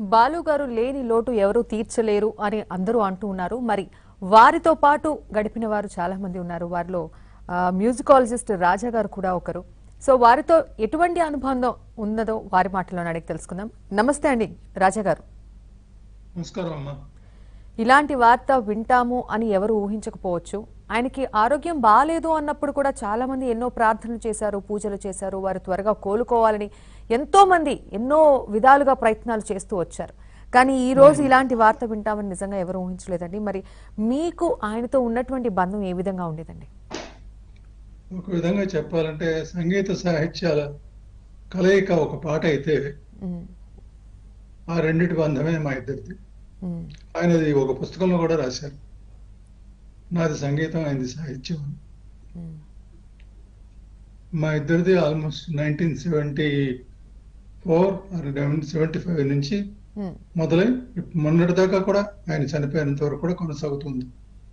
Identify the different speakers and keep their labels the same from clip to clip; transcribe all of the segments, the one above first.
Speaker 1: బాలు గారు లేని లోటు ఎవరు తీర్చలేరు అని అందరూ అంటూ ఉన్నారు. మరి వారితో పాటు గడిపిన వారు చాలా మంది ఉన్నారు. వారిలో మ్యూజికాలజిస్ట్ రాజా గారు కూడా ఒకరు. సో వారితో ఎటువంటి అనుబంధం ఉన్నదో వారి మాటల్లో అడిగి తెలుసుకుందాం. నమస్తే అండి రాజా గారు.
Speaker 2: నమస్కారం అమ్మా.
Speaker 1: ఇలాంటి వార్త వింటాము అని ఎవరు ఊహించకపోవచ్చు. ఆయనకి ఆరోగ్యం బాలేదు అన్నప్పుడు కూడా చాలా మంది ఎన్నో ప్రార్థనలు చేశారు, పూజలు చేశారు. వారు త్వరగా కోలుకోవాలని ఎంతో మంది ఎన్నో విధాలుగా ప్రయత్నాలు చేస్తూ వచ్చారు. కానీ ఈ రోజు ఇలాంటి వార్త వింటామని నిజంగా ఎవరు ఊహించలేదండి. మరి మీకు ఆయనతో ఉన్నటువంటి బంధం ఏ విధంగా ఉండేదండి?
Speaker 2: ఒక విధంగా చెప్పాలంటే సంగీత సాహిత్యాల కలయిక ఒక పాట అయితే ఆ రెండిటి బంధమే మా ఇద్దరిది. ఆయనది ఒక పుస్తకంలో కూడా రాశారు, నాది సంగీతం ఆయనది సాహిత్యం. మా ఇద్దరిది ఆల్మోస్ట్ 1974 నుంచి మొదలై మొన్నటి దాకా కూడా ఆయన చనిపోయినంత వరకు కూడా కొనసాగుతుంది.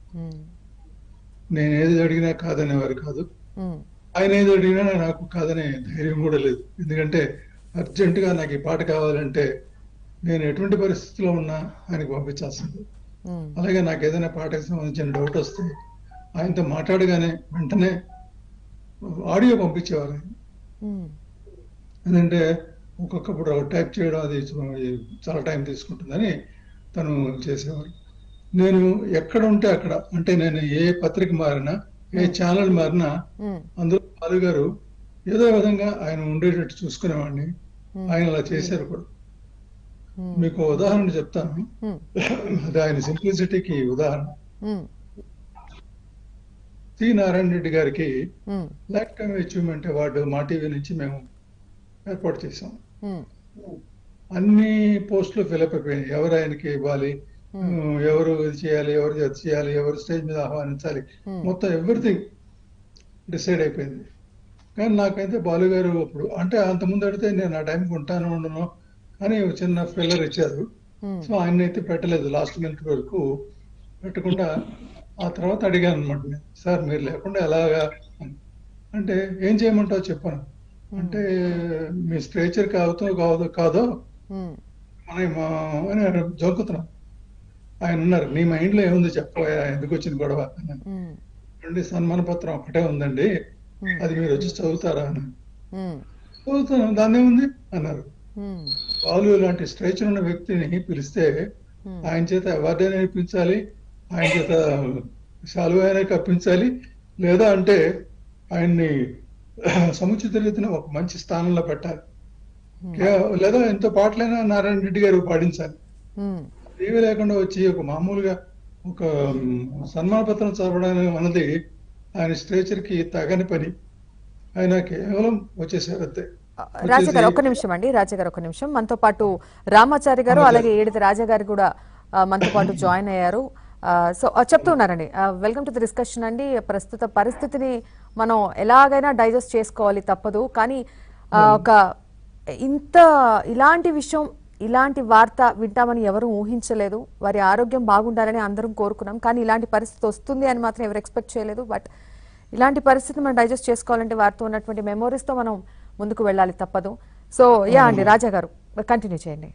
Speaker 2: నేను ఏది అడిగినా కాదనేవారు కాదు, ఆయన ఏది అడిగినా నాకు కాదనే ధైర్యం కూడా లేదు. ఎందుకంటే అర్జెంటుగా నాకు ఈ పాట కావాలంటే నేను ఎటువంటి పరిస్థితిలో ఉన్నా ఆయనకు పంపించాల్సింది. అలాగే నాకు ఏదైనా పాటకు సంబంధించిన డౌట్ వస్తే ఆయనతో మాట్లాడగానే వెంటనే ఆడియో పంపించేవారు ఆయన. ఎందుకంటే ఒక్కొక్కప్పుడు టైప్ చేయడం అది చాలా టైం తీసుకుంటుందని తను చేసేవారు. నేను ఎక్కడ ఉంటే అక్కడ, అంటే నేను ఏ పత్రిక మారినా ఏ ఛానల్ మారినా అందులో బాలు గారు ఏదో విధంగా ఆయన ఉండేటట్టు చూసుకునేవాడిని. ఆయన అలా చేశారు కూడా. మీకు ఉదాహరణ చెప్తాను, అది ఆయన సింప్లిసిటీకి ఉదాహరణ. సి నారాయణ రెడ్డి గారికి lifetime achievement award Maa TV నుంచి మేము ఏర్పాటు చేసాం. అన్ని పోస్టులు ఫిలప్ అయిపోయినాయి. ఎవరు ఆయనకి ఇవ్వాలి, ఎవరు ఇది చేయాలి, ఎవరు అది చేయాలి, ఎవరు స్టేజ్ మీద ఆహ్వానించాలి, మొత్తం ఎవ్రీథింగ్ డిసైడ్ అయిపోయింది. కానీ నాకైతే బాలు గారు అప్పుడు, అంటే అంతకుముందు అడిగితే నేను ఆ టైంకి ఉంటాను ఉండను అని చిన్న ఫిల్లర్ ఇచ్చారు. సో ఆయన అయితే పెట్టలేదు, లాస్ట్ మినిట్ వరకు పెట్టకుండా. ఆ తర్వాత అడిగాను అనమాట నేను, సార్ మీరు లేకుండా ఎలాగా అంటే ఏం చేయమంటావు చెప్పాను. అంటే మీ స్ట్రేచర్ కాదో అని జోకుతున్నాం. ఆయన ఉన్నారు, నీ మైండ్ లో ఏముంది చెప్పబోయా, ఎందుకు వచ్చింది గొడవ అండి. సన్మాన పత్రం ఒకటే ఉందండి, అది మీరు వచ్చి చదువుతారా అని. చదువుతాను, దాన్ని ఏముంది అన్నారు. బాలు ఇలాంటి స్ట్రేచర్ ఉన్న వ్యక్తిని పిలిస్తే ఆయన చేత అవార్డు అయినా ఇప్పించాలి, ఆయన చేత శాలువా అయినా కప్పించాలి, లేదా అంటే ఆయన్ని సముచిత రీతిన ఒక మంచి స్థానంలో పెట్టాలి, లేదా ఎంతో పాటలైనా నారాయణ రెడ్డి గారు పాడించాలి. ఏమీ లేకుండా వచ్చి ఒక మామూలుగా ఒక సన్మాన పత్రం చదవడానికి అన్నది ఆయన స్ట్రేచర్ కి తగని పని. ఆయన కేవలం వచ్చేసారు అంతే.
Speaker 1: రాజా గారు ఒక్క నిమిషం అండి, రాజా గారు ఒక్క నిమిషం. మనతో పాటు రామాచారి గారు అలాగే ఏడిది రాజా గారు కూడా మనతో పాటు జాయిన్ అయ్యారు. సో చెప్తూ ఉన్నారండి, వెల్కమ్ టు ది డిస్కషన్ అండి. ప్రస్తుత పరిస్థితిని మనం ఎలాగైనా డైజెస్ట్ చేసుకోవాలి, తప్పదు. కానీ ఒక ఇలాంటి విషయం, ఇలాంటి వార్త వింటామని ఎవరు ఊహించలేదు. వారి ఆరోగ్యం బాగుండాలని అందరం కోరుకున్నాం, కానీ ఇలాంటి పరిస్థితి వస్తుంది అని మాత్రం ఎవరు ఎక్స్పెక్ట్ చేయలేదు. బట్ ఇలాంటి పరిస్థితి మనం డైజెస్ట్ చేసుకోవాలంటే వారితో ఉన్నటువంటి మెమోరీస్ తో మనం ముందుకు వెళ్ళాలి, తప్పదు. సో యా అండి, రాజా గారు కంటిన్యూ చేయండి.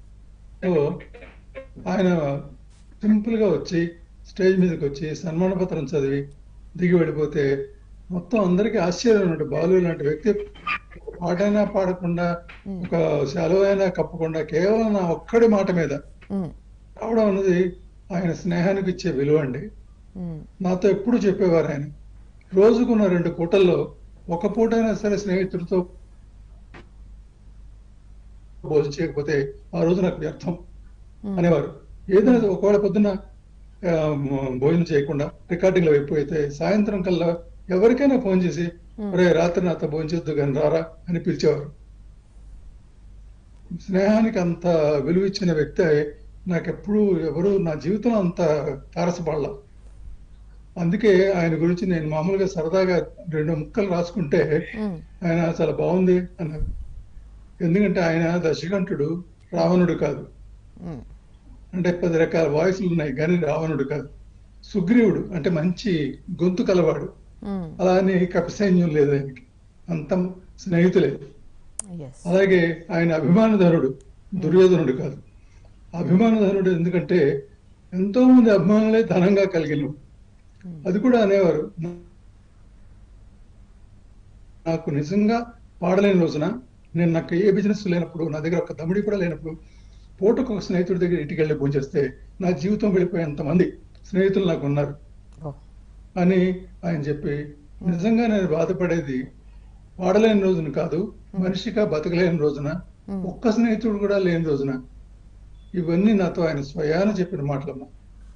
Speaker 2: ఆయన సింపుల్ గా వచ్చి స్టేజ్ మీదకి వచ్చి సన్మాన పత్రం చదివి దిగి వెళ్ళిపోతే మొత్తం అందరికీ ఆశ్చర్యం ఉన్నట్టు. బాలు లాంటి వ్యక్తి పాటైనా పాడకుండా, ఒక శాలువ అయినా కప్పకుండా, కేవలం నా ఒక్కడి మాట మీద రావడం అన్నది ఆయన స్నేహానికి ఇచ్చే విలువ అండి. నాతో ఎప్పుడు చెప్పేవారు ఆయన, రోజుకున్న 2 పూటల్లో ఒక పూటైనా సరే స్నేహితుడితో భోజనం చేయకపోతే ఆ రోజు నాకు వ్యర్థం అనేవారు. ఏదైనా ఒకవేళ పొద్దున్న భోజనం చేయకుండా రికార్డింగ్లో అయిపోతే సాయంత్రం కల్లా ఎవరికైనా ఫోన్ చేసి ఒరే రాత్రి నాతో భోజనం చేద్దు కానీ రారా అని పిలిచేవారు. స్నేహానికి అంత విలువ ఇచ్చిన వ్యక్తి నాకెప్పుడు ఎవరు నా జీవితంలో అంత తారసపడలా. అందుకే ఆయన గురించి నేను మామూలుగా సరదాగా 2 ముక్కలు రాసుకుంటే ఆయన చాలా బాగుంది అన్నారు. ఎందుకంటే ఆయన దశకంఠుడు, రావణుడు కాదు. అంటే 10 రకాల వాయిస్లు ఉన్నాయి కానీ రావణుడు కాదు. సుగ్రీవుడు అంటే మంచి గొంతు కలవాడు, అలా అని కపసైన్యం లేదు ఆయనకి, అంత స్నేహితులే. అలాగే ఆయన అభిమానధనుడు, దుర్యోధనుడు కాదు. అభిమానధనుడు ఎందుకంటే ఎంతో మంది అభిమానులే ధనంగా కలిగిన అది కూడా అనేవారు. నాకు నిజంగా పాడలేని రోజున నాకు ఏ బిజినెస్ లేనప్పుడు, నా దగ్గర ఒక దమ్ముడి కూడా లేనప్పుడు, పూటకు ఒక స్నేహితుడి దగ్గర ఇంటికి వెళ్ళి భోంచేస్తే నా జీవితం వెళ్ళిపోయేంత మంది స్నేహితులు నాకు ఉన్నారు అని ఆయన చెప్పి, నిజంగా నేను బాధపడేది పాడలేని రోజున కాదు, మనిషిగా బతకలేని రోజున, ఒక్క స్నేహితుడు కూడా లేని రోజున. ఇవన్నీ నాతో ఆయన స్వయాన చెప్పిన మాటలమ్మా.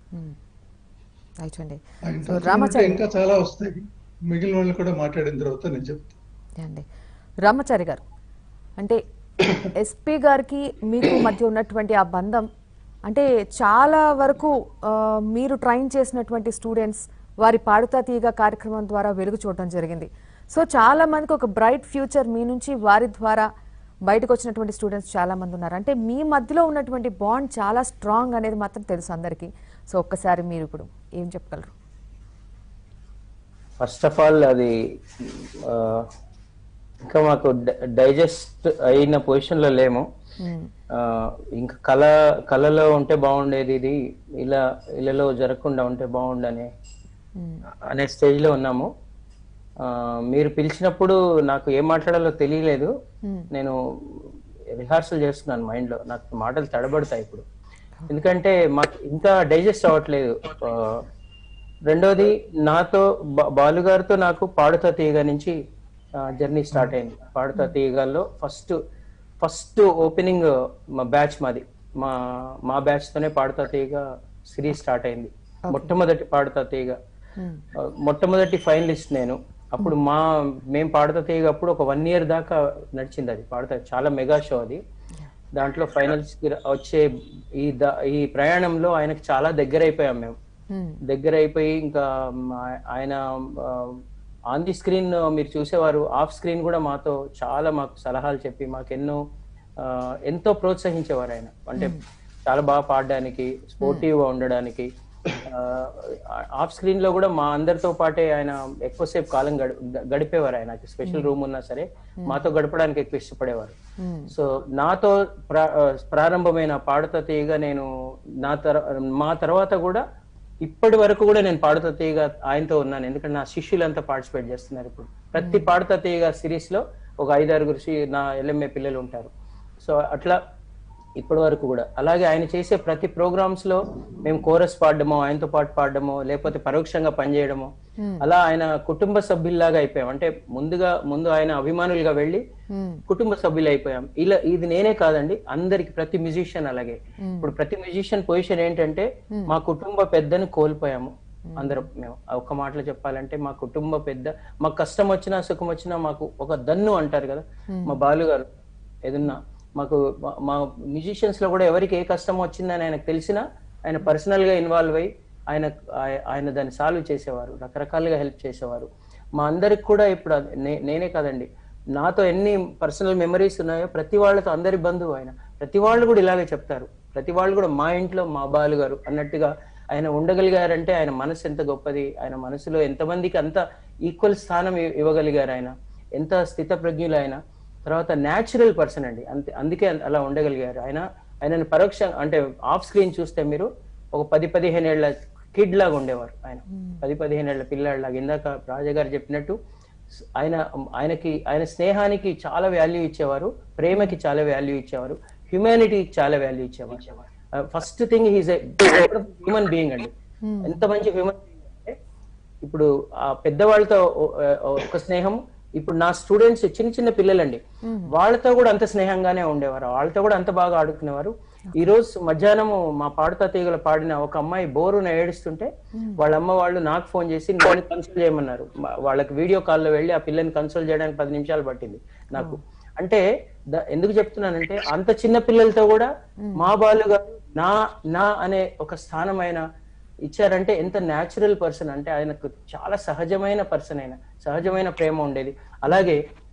Speaker 2: ఆయన ఇంకా చాలా వస్తాయి, మిగిలిన వాళ్ళు కూడా మాట్లాడిన తర్వాత నేను చెప్తాను.
Speaker 1: రామాచారి గారు, అంటే ఎస్పీ గారికి మీకు మధ్య ఉన్నటువంటి ఆ బంధం, అంటే చాలా వరకు మీరు ట్రైన్ చేసినటువంటి స్టూడెంట్స్ వారి పాడుతా తీయగా కార్యక్రమం ద్వారా వెలుగు చూడటం జరిగింది. సో చాలా మందికి ఒక బ్రైట్ ఫ్యూచర్ మీ నుంచి వారి ద్వారా బయటకు వచ్చినటువంటి స్టూడెంట్స్ చాలా మంది ఉన్నారు. అంటే మీ మధ్యలో ఉన్నటువంటి బాండ్ చాలా స్ట్రాంగ్ అనేది మాత్రం తెలుసు అందరికీ. సో ఒక్కసారి మీరు ఇప్పుడు ఏం చెప్పగలరు?
Speaker 3: ఫస్ట్ ఆఫ్ ఆల్ అది ఇంకా మాకు డైజెస్ట్ అయిన పొజిషన్ లో లేము. ఇంకా కళలో ఉంటే బాగుండేది, ఇది ఇళ్ళలో జరగకుండా ఉంటే బాగుండనే అనే స్టేజ్ లో ఉన్నాము. మీరు పిలిచినప్పుడు నాకు ఏం మాట్లాడాలో తెలియలేదు. నేను రిహార్సల్ చేస్తున్నాను మైండ్ లో, నాకు మాటలు తడబడతాయి ఇప్పుడు, ఎందుకంటే మాకు ఇంకా డైజెస్ట్ అవ్వట్లేదు. రెండోది, నాతో బాలుగారితో నాకు పాడుతా తీయగా నుంచి జర్నీ స్టార్ట్ అయింది. పాడుతా తీయగాల్లో ఫస్ట్ ఓపెనింగ్ మా బ్యాచ్, మా బ్యాచ్ తోనే పాడుతా తీయగా సిరీస్ స్టార్ట్ అయింది. మొట్టమొదటి పాడుతా తీయగా మొట్టమొదటి ఫైనలిస్ట్ నేను. అప్పుడు మేము పాడుతా తీయగా అప్పుడు ఒక 1 year దాకా నడిచింది అది పాడుతా, చాలా మెగా షో అది. దాంట్లో ఫైనల్స్ వచ్చే ఈ ప్రయాణంలో ఆయనకు చాలా దగ్గర అయిపోయాం మేము. దగ్గర అయిపోయి ఇంకా ఆయన ఆన్ ది స్క్రీన్ మీరు చూసేవారు, ఆఫ్ స్క్రీన్ కూడా మాతో చాలా మాకు సలహాలు చెప్పి మాకు ఎంతో ప్రోత్సహించేవారు ఆయన. అంటే చాలా బాగా పాడడానికి, స్పోర్టివ్గా ఉండడానికి. ఆఫ్ స్క్రీన్ లో కూడా మా అందరితో పాటే ఆయన ఎక్కువసేపు కాలం గడిపేవారు. ఆయనకి స్పెషల్ రూమ్ ఉన్నా సరే మాతో గడపడానికి ఎక్కువ ఇష్టపడేవారు. సో నాతో ప్రారంభమైన పాడుతా తీయగా నేను మా తర్వాత కూడా ఇప్పటి వరకు కూడా నేను పాడుతా తీయగా ఆయనతో ఉన్నాను. ఎందుకంటే నా శిష్యులంతా పార్టిసిపేట్ చేస్తున్నారు. ఇప్పుడు ప్రతి పాడుతా తీయగా సిరీస్ లో ఒక 5-6 నా LMA పిల్లలు ఉంటారు. సో అట్లా ఇప్పటి వరకు కూడా అలాగే ఆయన చేసే ప్రతి ప్రోగ్రామ్స్ లో మేము కోరస్ పాడడమో, ఆయనతో పాటు పాడడమో, లేకపోతే పరోక్షంగా పనిచేయడమో, అలా ఆయన కుటుంబ సభ్యుల్లాగా అయిపోయాం. అంటే ముందు ఆయన అభిమానులుగా వెళ్ళి కుటుంబ సభ్యులు అయిపోయాం. ఇది నేనే కాదండి, అందరికి, ప్రతి మ్యూజిషియన్ అలాగే. ఇప్పుడు ప్రతి మ్యూజిషియన్ పొజిషన్ ఏంటంటే మా కుటుంబ పెద్దను కోల్పోయాము అందరం. మేము ఒక్క మాటలో చెప్పాలంటే మా కుటుంబ పెద్ద, మాకు కష్టం వచ్చినా సుఖం వచ్చినా మాకు ఒక దన్ను అంటారు కదా, మా బాలు గారు. ఏదన్నా మాకు మా మ్యూజిషియన్స్ లో కూడా ఎవరికి ఏ కష్టం వచ్చిందని ఆయనకు తెలిసినా ఆయన పర్సనల్ గా ఇన్వాల్వ్ అయ్యి ఆయన దాన్ని సాల్వ్ చేసేవారు, రకరకాలుగా హెల్ప్ చేసేవారు. మా అందరికి కూడా ఇప్పుడు నేనే కాదండి, నాతో ఎన్ని పర్సనల్ మెమరీస్ ఉన్నాయో ప్రతి వాళ్ళతో, అందరి బంధువు ఆయన, ప్రతి వాళ్ళు కూడా ఇలాగే చెప్తారు. ప్రతి వాళ్ళు కూడా మా ఇంట్లో మా బాలు గారు అన్నట్టుగా ఆయన ఉండగలిగారంటే ఆయన మనసు ఎంత గొప్పది, ఆయన మనసులో ఎంతమందికి అంత ఈక్వల్ స్థానం ఇవ్వగలిగారు ఆయన, ఎంత స్థితప్రజ్ఞులు ఆయన. తర్వాత న్యాచురల్ పర్సన్ అండి, అందుకే అలా ఉండగలిగారు ఆయన. ఆయనను పరోక్షంగా అంటే ఆఫ్ స్క్రీన్ చూస్తే మీరు ఒక 10-15 ఏళ్ల కిడ్ లాగా ఉండేవారు ఆయన, 10-15 ఏళ్ల పిల్లాడిలాగా. ఇందాక రాజా గారు చెప్పినట్టు ఆయన స్నేహానికి చాలా వాల్యూ ఇచ్చేవారు, ప్రేమకి చాలా వాల్యూ ఇచ్చేవారు, హ్యూమానిటీకి చాలా వాల్యూ ఇచ్చేవారు. First thing he's a human being అండి. ఎంత మంచి హ్యూమన్ బీయింగ్ అంటే ఇప్పుడు ఆ పెద్దవాళ్ళతో ఒక స్నేహం, ఇప్పుడు నా స్టూడెంట్స్ చిన్న పిల్లలండి, వాళ్ళతో కూడా అంత స్నేహంగానే ఉండేవారు, వాళ్ళతో కూడా అంత బాగా ఆడుకునేవారు. ఈ రోజు మధ్యాహ్నం మా పాడుతా తీగలు పాడిన ఒక అమ్మాయి బోరున ఏడుస్తుంటే వాళ్ళ అమ్మ వాళ్ళు నాకు ఫోన్ చేసి నన్ను కన్సోల్ చేయమన్నారు. వాళ్ళకి వీడియో కాల్లో వెళ్ళి ఆ పిల్లని కన్సోల్ చేయడానికి 10 నిమిషాలు పట్టింది నాకు. అంటే ఎందుకు చెప్తున్నానంటే అంత చిన్న పిల్లలతో కూడా మా బాలు గారు నా అనే ఒక స్థానం ఆయన ఇచ్చారంటే ఎంత న్యాచురల్ పర్సన్ అంటే ఆయనకు చాలా సహజమైన పర్సన్, అయిన సహజమైన ప్రేమ ఉండేది. అలాగే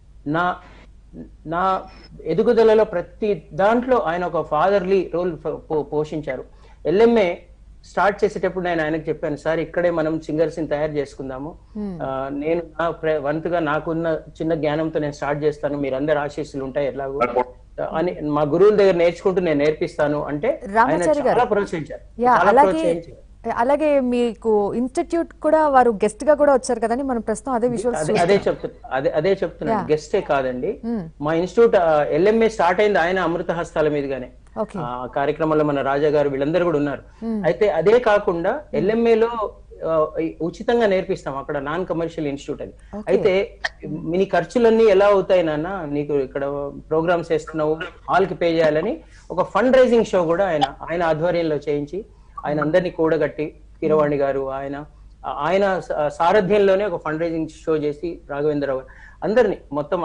Speaker 3: నా ఎదుగుదలలో ప్రతి దాంట్లో ఆయన ఒక ఫాదర్లీ రోల్ పోషించారు. LMA స్టార్ట్ చేసేటప్పుడు నేను ఆయనకు చెప్పాను, సార్ ఇక్కడే మనం సింగర్స్ ని తయారు చేసుకుందాము, నేను నా వంతుగా నాకున్న చిన్న జ్ఞానంతో నేను స్టార్ట్ చేస్తాను, మీరందరు ఆశీస్సులు ఉంటాయి ఎలాగో, అని మా గురువుల దగ్గర నేర్చుకుంటూ నేను నేర్పిస్తాను అంటే ఆయన
Speaker 1: రామాచారి గారు.
Speaker 3: చాలా ప్రోత్సహించారు,
Speaker 1: యా,
Speaker 3: చాలా
Speaker 1: అలాగే
Speaker 3: ప్రోత్సహించారు.
Speaker 1: అలాగే మీకు ఇన్స్టిట్యూట్ కూడా వారు గెస్ట్ గా కూడా వచ్చారు కదండి, మనం ప్రస్తుతం అదే విజువల్స్
Speaker 3: అదే చెప్తున్నా గెస్టే కాదండి. మా ఇన్స్టిట్యూట్ LMA స్టార్ట్ అయింది ఆయన అమృత హస్తాల మీదుగానే.
Speaker 1: ఓకే.
Speaker 3: ఆ కార్యక్రమంలో మన రాజా గారు వీళ్ళందరూ కూడా ఉన్నారు. అయితే అదే కాకుండా LMA లో ఉచితంగా నేర్పిస్తాం, అక్కడ నాన్ కమర్షియల్ ఇన్స్టిట్యూట్ అది. అయితే మీ ఖర్చులన్నీ ఎలా అవుతాయి నాన్న, నీకు ఇక్కడ ప్రోగ్రామ్స్ చేస్తున్నావు, హాల్ కి పే చేయాలని ఒక ఫండ్ రైజింగ్ షో కూడా ఆయన ఆధ్వర్యంలో చేయించి ఆయన అందరినీ కూడగట్టి, కీరవాణి గారు ఆయన సారథ్యంలోనే ఒక ఫండ్ రైజింగ్ షో చేసి రాఘవేంద్రరావు అందరినీ మొత్తం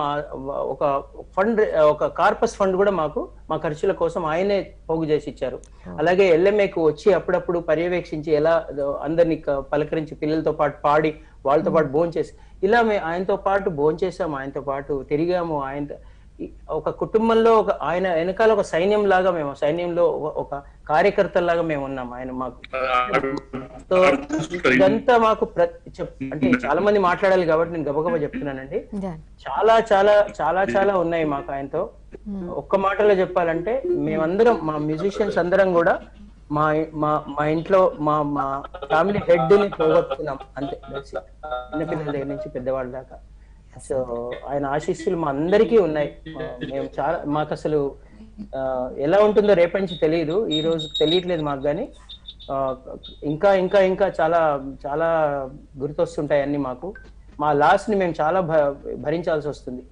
Speaker 3: ఒక కార్పస్ ఫండ్ కూడా మా ఖర్చుల కోసం ఆయనే పోగు చేసి ఇచ్చారు. అలాగే LMAకు వచ్చి అప్పుడప్పుడు పర్యవేక్షించి ఎలా అందరినీ పలకరించి పిల్లలతో పాటు పాడి వాళ్ళతో పాటు భోంచేసి ఇలా ఆయనతో పాటు భోంచేసాము, ఆయనతో పాటు తిరిగాము. ఆయన ఒక కుటుంబంలో ఆయన వెనకాల ఒక సైన్యం లాగా మేము, సైన్యంలో ఒక కార్యకర్తలాగా మేము ఉన్నాం. ఆయన మాకు ఇదంతా మాకు అంటే చాలా మంది మాట్లాడాలి కాబట్టి నేను గబగబా చెప్తున్నానండి. చాలా చాలా చాలా చాలా ఉన్నాయి మాకు ఆయనతో. ఒక్క మాటలో చెప్పాలంటే మేమందరం మా మ్యూజిషియన్స్ అందరం కూడా మా మా మా ఇంట్లో మా మా ఫ్యామిలీ హెడ్ ని పోగొట్టుకున్నాం అంతే, చిన్నపిల్లల దగ్గర నుంచి పెద్దవాళ్ళ దాకా. సో ఆయన ఆశీస్సులు మా అందరికీ ఉన్నాయి. మేము చాలా మాకు అసలు ఎలా ఉంటుందో రేపటి నుంచి తెలియదు, ఈ రోజు తెలియట్లేదు మాకు, కానీ ఇంకా ఇంకా ఇంకా చాలా చాలా గుర్తొస్తుంటాయి అన్ని మాకు. మా లాస్ ని మేము చాలా భరించాల్సి వస్తుంది.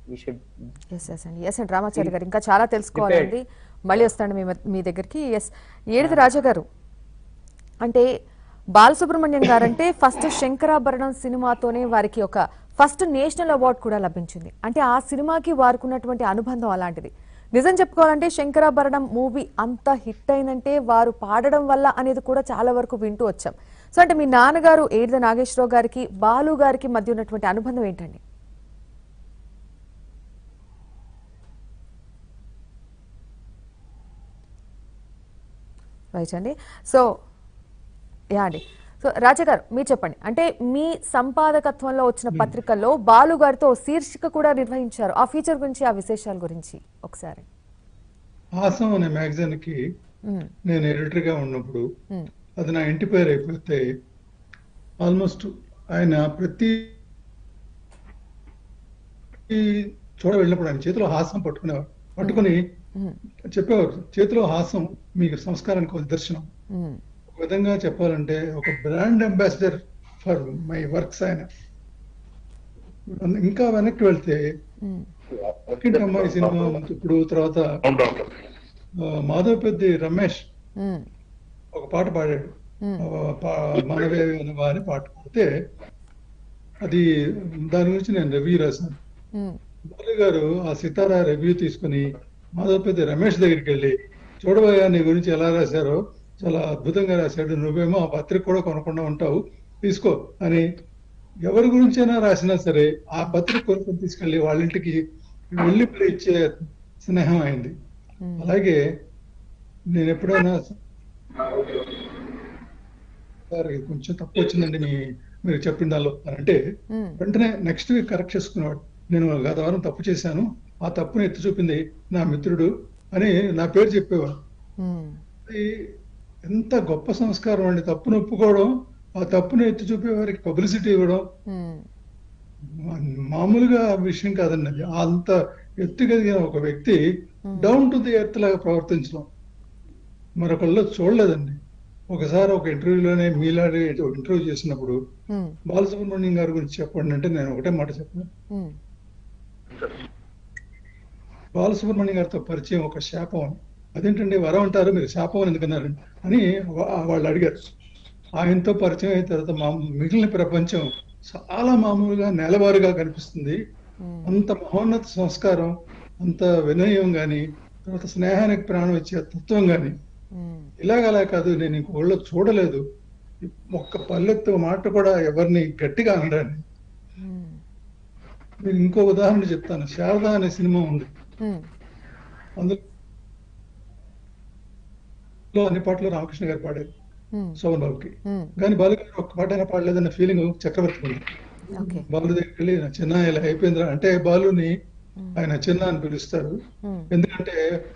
Speaker 1: రామాచారి గారు ఇంకా చాలా తెలుసుకోవాలండి, మళ్ళీ వస్తాను మీ దగ్గరికి. ఏడిది రాజా గారు, అంటే బాలసుబ్రహ్మణ్యం గారంటే ఫస్ట్ శంకరాభరణం సినిమాతోనే వారికి ఒక ఫస్ట్ నేషనల్ అవార్డు కూడా లభించింది. అంటే ఆ సినిమాకి వారుకున్నటువంటి అనుబంధం అలాంటిది. నిజం చెప్పుకోవాలంటే శంకరాభరణం మూవీ అంత హిట్ అయిందంటే వారు పాడడం వల్ల అనేది కూడా చాలా వరకు వింటూ వచ్చాం. సో అంటే మీ నాన్నగారు ఏడిద నాగేశ్వరరావు గారికి బాలు గారికి మధ్య ఉన్నటువంటి అనుబంధం ఏంటండి? రైట్ అండి. సో అండి, సో రాజా గారు మీరు చెప్పండి, అంటే మీ సంపాదకత్వంలో వచ్చిన పత్రికల్లో బాలు గారితో శీర్షిక కూడా నిర్వహించారు. ఆ ఫీచర్ గురించి, ఆ విశేషాల గురించి ఒకసారి.
Speaker 2: హాసం అనే మ్యాగజైన్ కి నేను ఎడిటర్ గా ఉన్నప్పుడు అది నా ఇంటి పేరు అయిపోతే ఆల్మోస్ట్ ఆయన ప్రతి చోట వెళ్ళినప్పుడు ఆయన చేతిలో హాసం పట్టుకుని చెప్పేవారు, చేతిలో హాసం మీకు సంస్కారానికి ఒక దర్శనం. ఒక విధంగా చెప్పాలంటే ఒక brand ambassador for my works ఆయన. ఇంకా వెనక్కి వెళ్తే పక్కింటి అమ్మాయి సినిమా ఇప్పుడు తర్వాత మాధవపెద్ది రమేష్ ఒక పాట పాడాడు, మనవే అని పాట పాడితే అది దాని గురించి నేను రివ్యూ రాశాను. బాలు గారు ఆ సితారా రివ్యూ తీసుకుని మాధవపెద్ది రమేష్ దగ్గరికి వెళ్ళి, చూడబోయా నీ గురించి ఎలా రాశారో చాలా అద్భుతంగా రాశాడు, నువ్వేమో ఆ పత్రిక కూడా కొనకుండా ఉంటావు, తీసుకో అని ఎవరి గురించైనా రాసినా సరే ఆ పత్రిక కొనుక్కొని తీసుకెళ్ళి వాళ్ళ ఇంటికి వెళ్ళి ఇచ్చే స్నేహం అయింది. అలాగే నేను ఎప్పుడైనా కొంచెం తప్పు వచ్చిందండి మీరు చెప్పిన దానిలో అంటే వెంటనే నెక్స్ట్ వీక్ కరెక్ట్ చేసుకునేవాడు. నేను గత వారం తప్పు చేశాను, ఆ తప్పుని ఎత్తి చూపింది నా మిత్రుడు అని నా పేరు చెప్పేవాడు. ఎంత గొప్ప సంస్కారం అండి, తప్పును ఒప్పుకోవడం, ఆ తప్పును ఎత్తి చూపే వారికి పబ్లిసిటీ ఇవ్వడం మామూలుగా విషయం కాదండి. అది అంత ఎత్తుగదిగిన ఒక వ్యక్తి డౌన్ టు ది ఎర్త్ లాగా ప్రవర్తించడం మరొకళ్ళు చూడలేదండి. ఒకసారి ఒక ఇంటర్వ్యూలోనే మీలాడి ఇంటర్వ్యూ చేసినప్పుడు బాలసుబ్రహ్మణ్యం గారి గురించి చెప్పండి అంటే నేను ఒకటే మాట చెప్పాను, బాలసుబ్రహ్మణ్యం గారితో పరిచయం ఒక శాపం అని. అదేంటండి వరం అంటారు, మీరు శాపం అని ఎందుకన్నారు అని వాళ్ళు అడిగారు. ఆయనతో పరిచయం అయిన తర్వాత మిగిలిన ప్రపంచం చాలా మామూలుగా నెలవారుగా కనిపిస్తుంది. అంత మహోన్నత సంస్కారం, అంత వినయం గాని, తర్వాత స్నేహానికి ప్రాణం ఇచ్చే తత్వం గాని ఇలాగలా కాదు. నేను ఇంక ఊళ్ళో చూడలేదు, ఒక్క పల్లెత్తు మాట కూడా ఎవరిని గట్టిగా అనడాన్ని. నేను ఇంకో ఉదాహరణ చెప్తాను. శారద అనే సినిమా ఉంది, అందులో అన్ని పాటలు రామకృష్ణ గారు పాడారు శోభన్ బాబుకి, కానీ బాలు గారు ఒక్క పాట అయినా పాడలేదన్న ఫీలింగ్ చక్రవర్తి ఉంది. బాలు దగ్గరికి వెళ్ళి చిన్న ఇలా అయిపోయిందిరా అంటే బాలుని ఆయన చిన్న అని పిలుస్తారు. ఎందుకంటే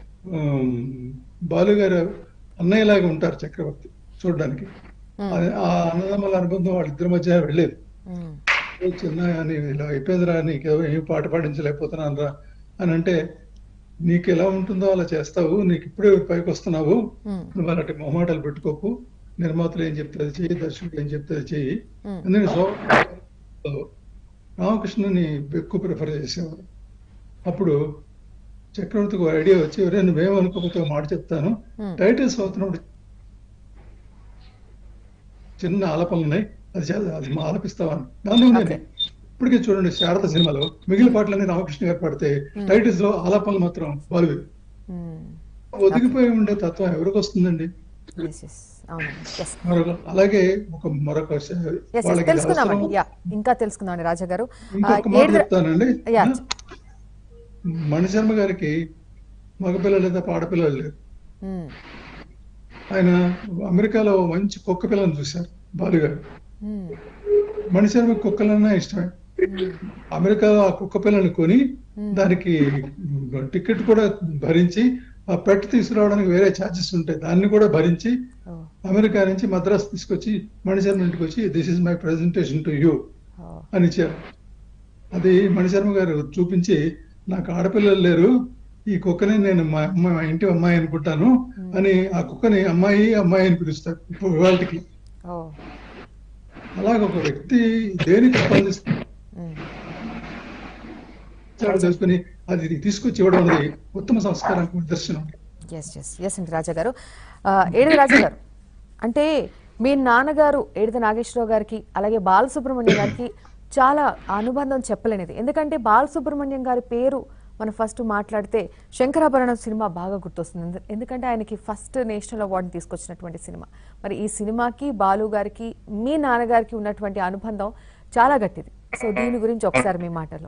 Speaker 2: బాలు గారు అన్నయ్యలాగా ఉంటారు చక్రవర్తి చూడడానికి. ఆ అన్నదమ్ముల అనుబంధం వాళ్ళిద్దరి మధ్య వెళ్ళేది. చిన్న అని ఇలా అయిపోయిందిరా, నీకేమో ఏం పాట పాడించలేకపోతున్నాను రా అని అంటే, నీకు ఎలా ఉంటుందో అలా చేస్తావు, నీకు ఇప్పుడే పైకి వస్తున్నావు, నువ్వు అలాంటి మొహమాటలు పెట్టుకోకు, నిర్మాతలు ఏం చెప్తే అది చెయ్యి, దర్శకుడు ఏం చెప్తే అది చెయ్యి. ఎందుకంటే రామకృష్ణని ఎక్కువ ప్రిఫర్ చేసేవారు. అప్పుడు చక్రవర్తికి ఐడియా వచ్చి, ఎవరే నువ్వేమనుకోకపోతే మాట చెప్తాను, టైటిల్స్ అవుతున్నప్పుడు చిన్న ఆలపనలు ఉన్నాయి, అది మా ఆలపిస్తావా దానిలో ఉందండి. ఇప్పటికే చూడండి శారద సినిమాలో మిగిలిన పాటలన్నీ రామకృష్ణ గారు పాడితే టైటిల్స్ లో ఆలాపనలు మాత్రం బాలువి. ఒదిగిపోయి ఉండే తత్వం ఎవరికి వస్తుందండి? అలాగే మరొక
Speaker 1: ఇంకా తెలుసుకుందాం రాజా గారు.
Speaker 2: ఇంకొక మాట చెప్తానండి. మణిశర్మ గారికి మగపిల్లలు లేదా ఆడపిల్లలు లేరు. ఆయన అమెరికాలో మంచి కుక్క పిల్లని చూశారు బాలు గారు. మణిశర్మ కుక్కలన్నా ఇష్టమే. అమెరికాలో ఆ కుక్క పిల్లని కొని దానికి టికెట్ కూడా భరించి, ఆ పెట్ తీసుకురావడానికి వేరే ఛార్జెస్ ఉంటాయి, దాన్ని కూడా భరించి అమెరికా నుంచి మద్రాసు తీసుకొచ్చి మణిశర్మ ఇంటికి వచ్చి, this is my presentation to you అని ఇచ్చారు. అది మణిశర్మ గారు చూపించి, నాకు ఆడపిల్లలు లేరు, ఈ కుక్కని నేను మా ఇంటి అమ్మాయి అనుకుంటాను అని ఆ కుక్కని అమ్మాయి అమ్మాయి అని పిలుస్తారు ఇప్పుడు వాళ్ళకి. అలాగ ఒక వ్యక్తి దేనికి స్పందిస్తుంది తెలుసుకుని అది తీసుకొచ్చి ఇవ్వడం అనేది ఉత్తమ సంస్కారానికి నిదర్శనం.
Speaker 1: రాజా గారు, ఏడిది రాజా గారు, అంటే మీ నాన్నగారు ఏడిది నాగేశ్వరరావు గారికి అలాగే బాలసుబ్రహ్మణ్యం గారికి చాలా అనుబంధం చెప్పలేనిది. ఎందుకంటే బాలసుబ్రహ్మణ్యం గారి పేరు మనం ఫస్ట్ మాట్లాడితే శంకరాభరణం సినిమా బాగా గుర్తొస్తుంది. ఎందుకంటే ఆయనకి ఫస్ట్ నేషనల్ అవార్డుని తీసుకొచ్చినటువంటి సినిమా. మరి ఈ సినిమాకి బాలు గారికి మీ నాన్నగారికి ఉన్నటువంటి అనుబంధం చాలా గట్టిది. సో దీని గురించి ఒకసారి మీ మాటలో.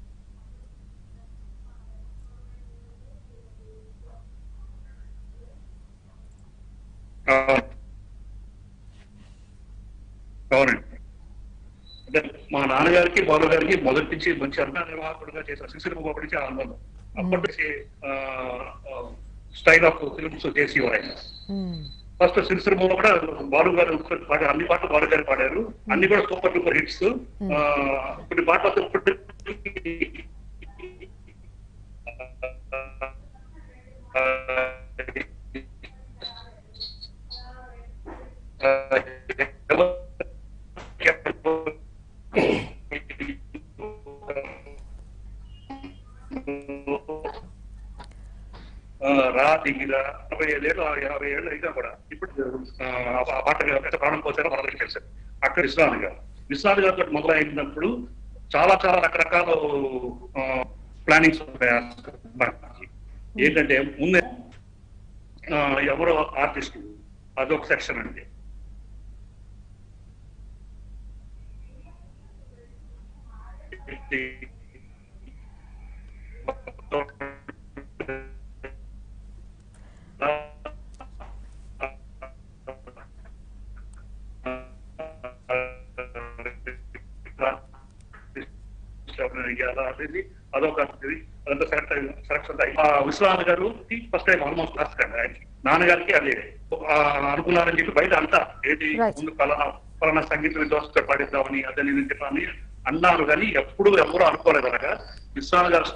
Speaker 4: అవునండి, అంటే మా నాన్నగారికి బాలు గారికి మొదటి నుంచి మంచి అన్న నిర్వాహకుడుగా చేశారు. సినిమా ఒకటి నుంచి అనుబంధం. అప్పటి నుంచి స్టైల్ ఆఫ్ ఫిల్మ్స్ చేసేవారు ఆయన. ఫస్ట్ సినిమాలో కూడా బాలు గారు పాడారు, అన్ని పాటలు బాలు గారు పాడారు, అన్ని కూడా సూపర్ డూపర్ హిట్స్. కొన్ని పాటలు రా దిగిరా 45 ఏళ్ళు 50 ఏళ్ళు అయినా కూడా ఇప్పుడు ఆ పాట ప్రాణం పోతారో మనకి తెలుసు. అక్కడ విశ్వనాథ్ గారితో మొదలైనప్పుడు చాలా చాలా రకరకాల ప్లానింగ్స్ ఉంటాయి. ఏంటంటే ముందే ఎవరో ఆర్టిస్ట్, అదొక సెక్షన్ అండి. అదొక అదంతా సెలక్షన్. విశ్వనాథ్ గారు ఫస్ట్ టైం ఆల్మోస్ట్ లాస్ట్ కండి ఆయనకి. నాన్నగారికి అదే అనుకున్నారని చెప్పి బయట అంతా ఏది ముందు పలానా సంగీత విద్వాంసతో పాడిద్దామని అదని చెప్పని అన్నారు, కానీ ఎప్పుడు ఎవరు అనుకోలేదు. అనగా విశ్వనాథ్ గారు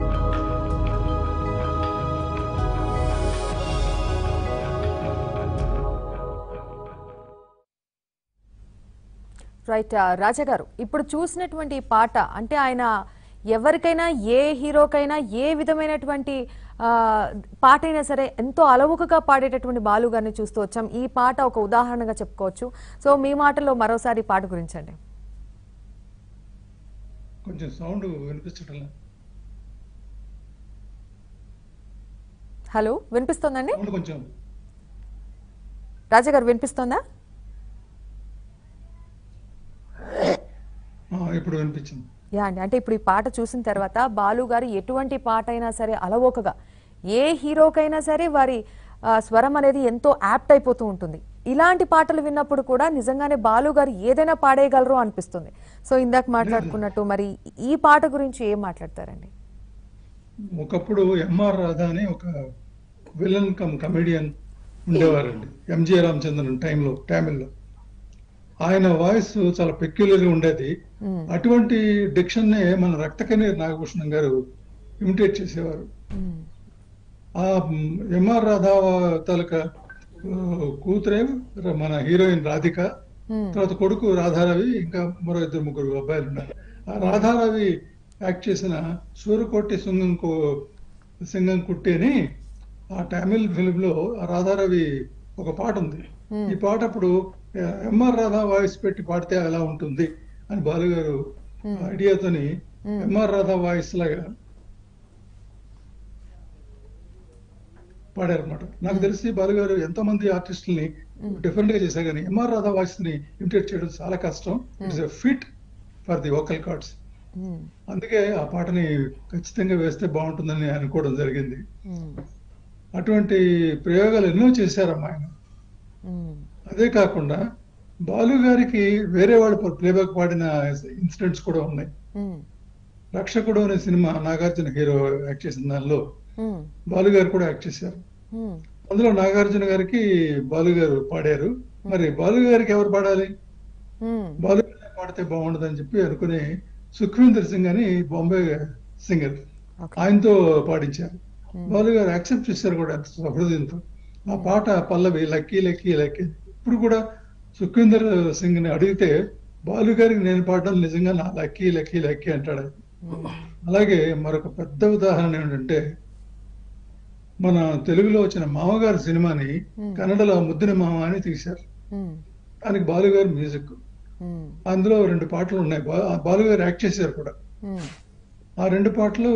Speaker 1: రైట్ రాజా గారు, ఇప్పుడు చూసినటువంటి పాట అంటే ఆయన ఎవరికైనా ఏ హీరోకైనా ఏ విధమైనటువంటి పాట అయినా సరే ఎంతో అలవుకగా పాడేటటువంటి బాలు గారిని చూస్తూ వచ్చాం. ఈ పాట ఒక ఉదాహరణగా చెప్పుకోవచ్చు. సో మీ మాటల్లో మరోసారి పాట గురించండి.
Speaker 2: కొంచెం సౌండ్ వినిపించట్లే.
Speaker 1: హలో, వినిపిస్తోందండి?
Speaker 2: కొంచెం
Speaker 1: రాజా గారు వినిపిస్తోందా?
Speaker 2: ఇప్పుడు వినిపించింది.
Speaker 1: యా అండి, అంటే ఇప్పుడు ఈ పాట చూసిన తర్వాత బాలు గారు ఎటువంటి పాట అయినా సరే అలవోకగా ఏ హీరోకైనా సరే వారి స్వరం అనేది ఎంతో యాప్ట్ అయిపోతూ ఉంటుంది. ఇలాంటి పాటలు విన్నప్పుడు కూడా నిజంగానే బాలు గారు ఏదైనా పాడేయగలరు అనిపిస్తుంది. సో ఇందాక మాట్లాడుకున్నట్టు మరి ఈ పాట గురించి ఏం మాట్లాడతారండి?
Speaker 2: ఒకప్పుడు ఎంఆర్ రాధా అని ఒక విలన్ కమ్ కమెడియన్ ఉండేవారండి, ఎంజి రామచంద్రన్ టైంలో తమిళ్లో. ఆయన వాయిస్ చాలా పెక్యులర్గా ఉండేది. అటువంటి డిక్షన్ నే మన రక్తకన్నీర్ నాగభూషణం గారు ఇమిటేట్ చేసేవారు. ఆ ఎంఆర్ రాధా తాలూకా కూతురే మన హీరోయిన్ రాధిక, తర్వాత కొడుకు రాధారవి, ఇంకా మరో 2-3 అబ్బాయిలు ఉన్నారు. ఆ రాధారవి యాక్ట్ చేసిన సూరకోటి సింగం కుట్టి అని ఆ తమిళ్ ఫిల్మ్ లో రాధారవి ఒక పాట ఉంది. ఈ పాట అప్పుడు ఎంఆర్ రాధా వాయిస్ పెట్టి పాడితే ఎలా ఉంటుంది అని బాలుగారు ఐడియాతోని ఎంఆర్ రాధా వాయిస్ లాగా పాడారనమాట. నాకు తెలిసి బాలుగారు ఎంతో మంది ఆర్టిస్టుల్ని డిఫరెంట్ గా చేశారు, కానీ ఎంఆర్ రాధా వాయిస్ ని ఇమిటేట్ చేయడం చాలా కష్టం. It's a feat for the vocal cords. అందుకే ఆ పాటని ఖచ్చితంగా వేస్తే బాగుంటుందని అనుకోవడం జరిగింది. అటువంటి ప్రయోగాలు ఎన్నో చేశారమ్మా ఆయన. అదే కాకుండా బాలు గారికి వేరే వాళ్ళు ప్లేబ్యాక్ పాడిన ఇన్సిడెంట్స్ కూడా ఉన్నాయి. రక్షకుడు అనే సినిమా నాగార్జున హీరో యాక్ట్ చేసిన దానిలో బాలు గారు కూడా యాక్ట్ చేశారు. అందులో నాగార్జున గారికి బాలు గారు పాడారు. మరి బాలు గారికి ఎవరు పాడాలి, బాలు గారు పాడితే బాగుండదని చెప్పి అనుకుని సుఖ్వీందర్ సింగ్ అని బాంబే సింగర్, ఆయనతో పాడించారు. బాలు గారు యాక్సెప్ట్ చేశారు కూడా హృదయంతో. ఆ పాట పల్లవి లక్కీ లక్కీ లక్కీ. ఇప్పుడు కూడా సుఖ్వీందర్ సింగ్ ని అడిగితే బాలు గారికి నేను పాడడం నిజంగా నా లక్కీ లక్కీ లక్కీ అంటాడు. అలాగే మరొక పెద్ద ఉదాహరణ ఏంటంటే, మన తెలుగులో వచ్చిన మామగారు సినిమాని కన్నడలో ముద్దున మామ అని తీశారు. దానికి బాలుగారు మ్యూజిక్. అందులో 2 పాటలు ఉన్నాయి, బాలుగారు యాక్ట్ చేశారు కూడా. ఆ 2 పాటలు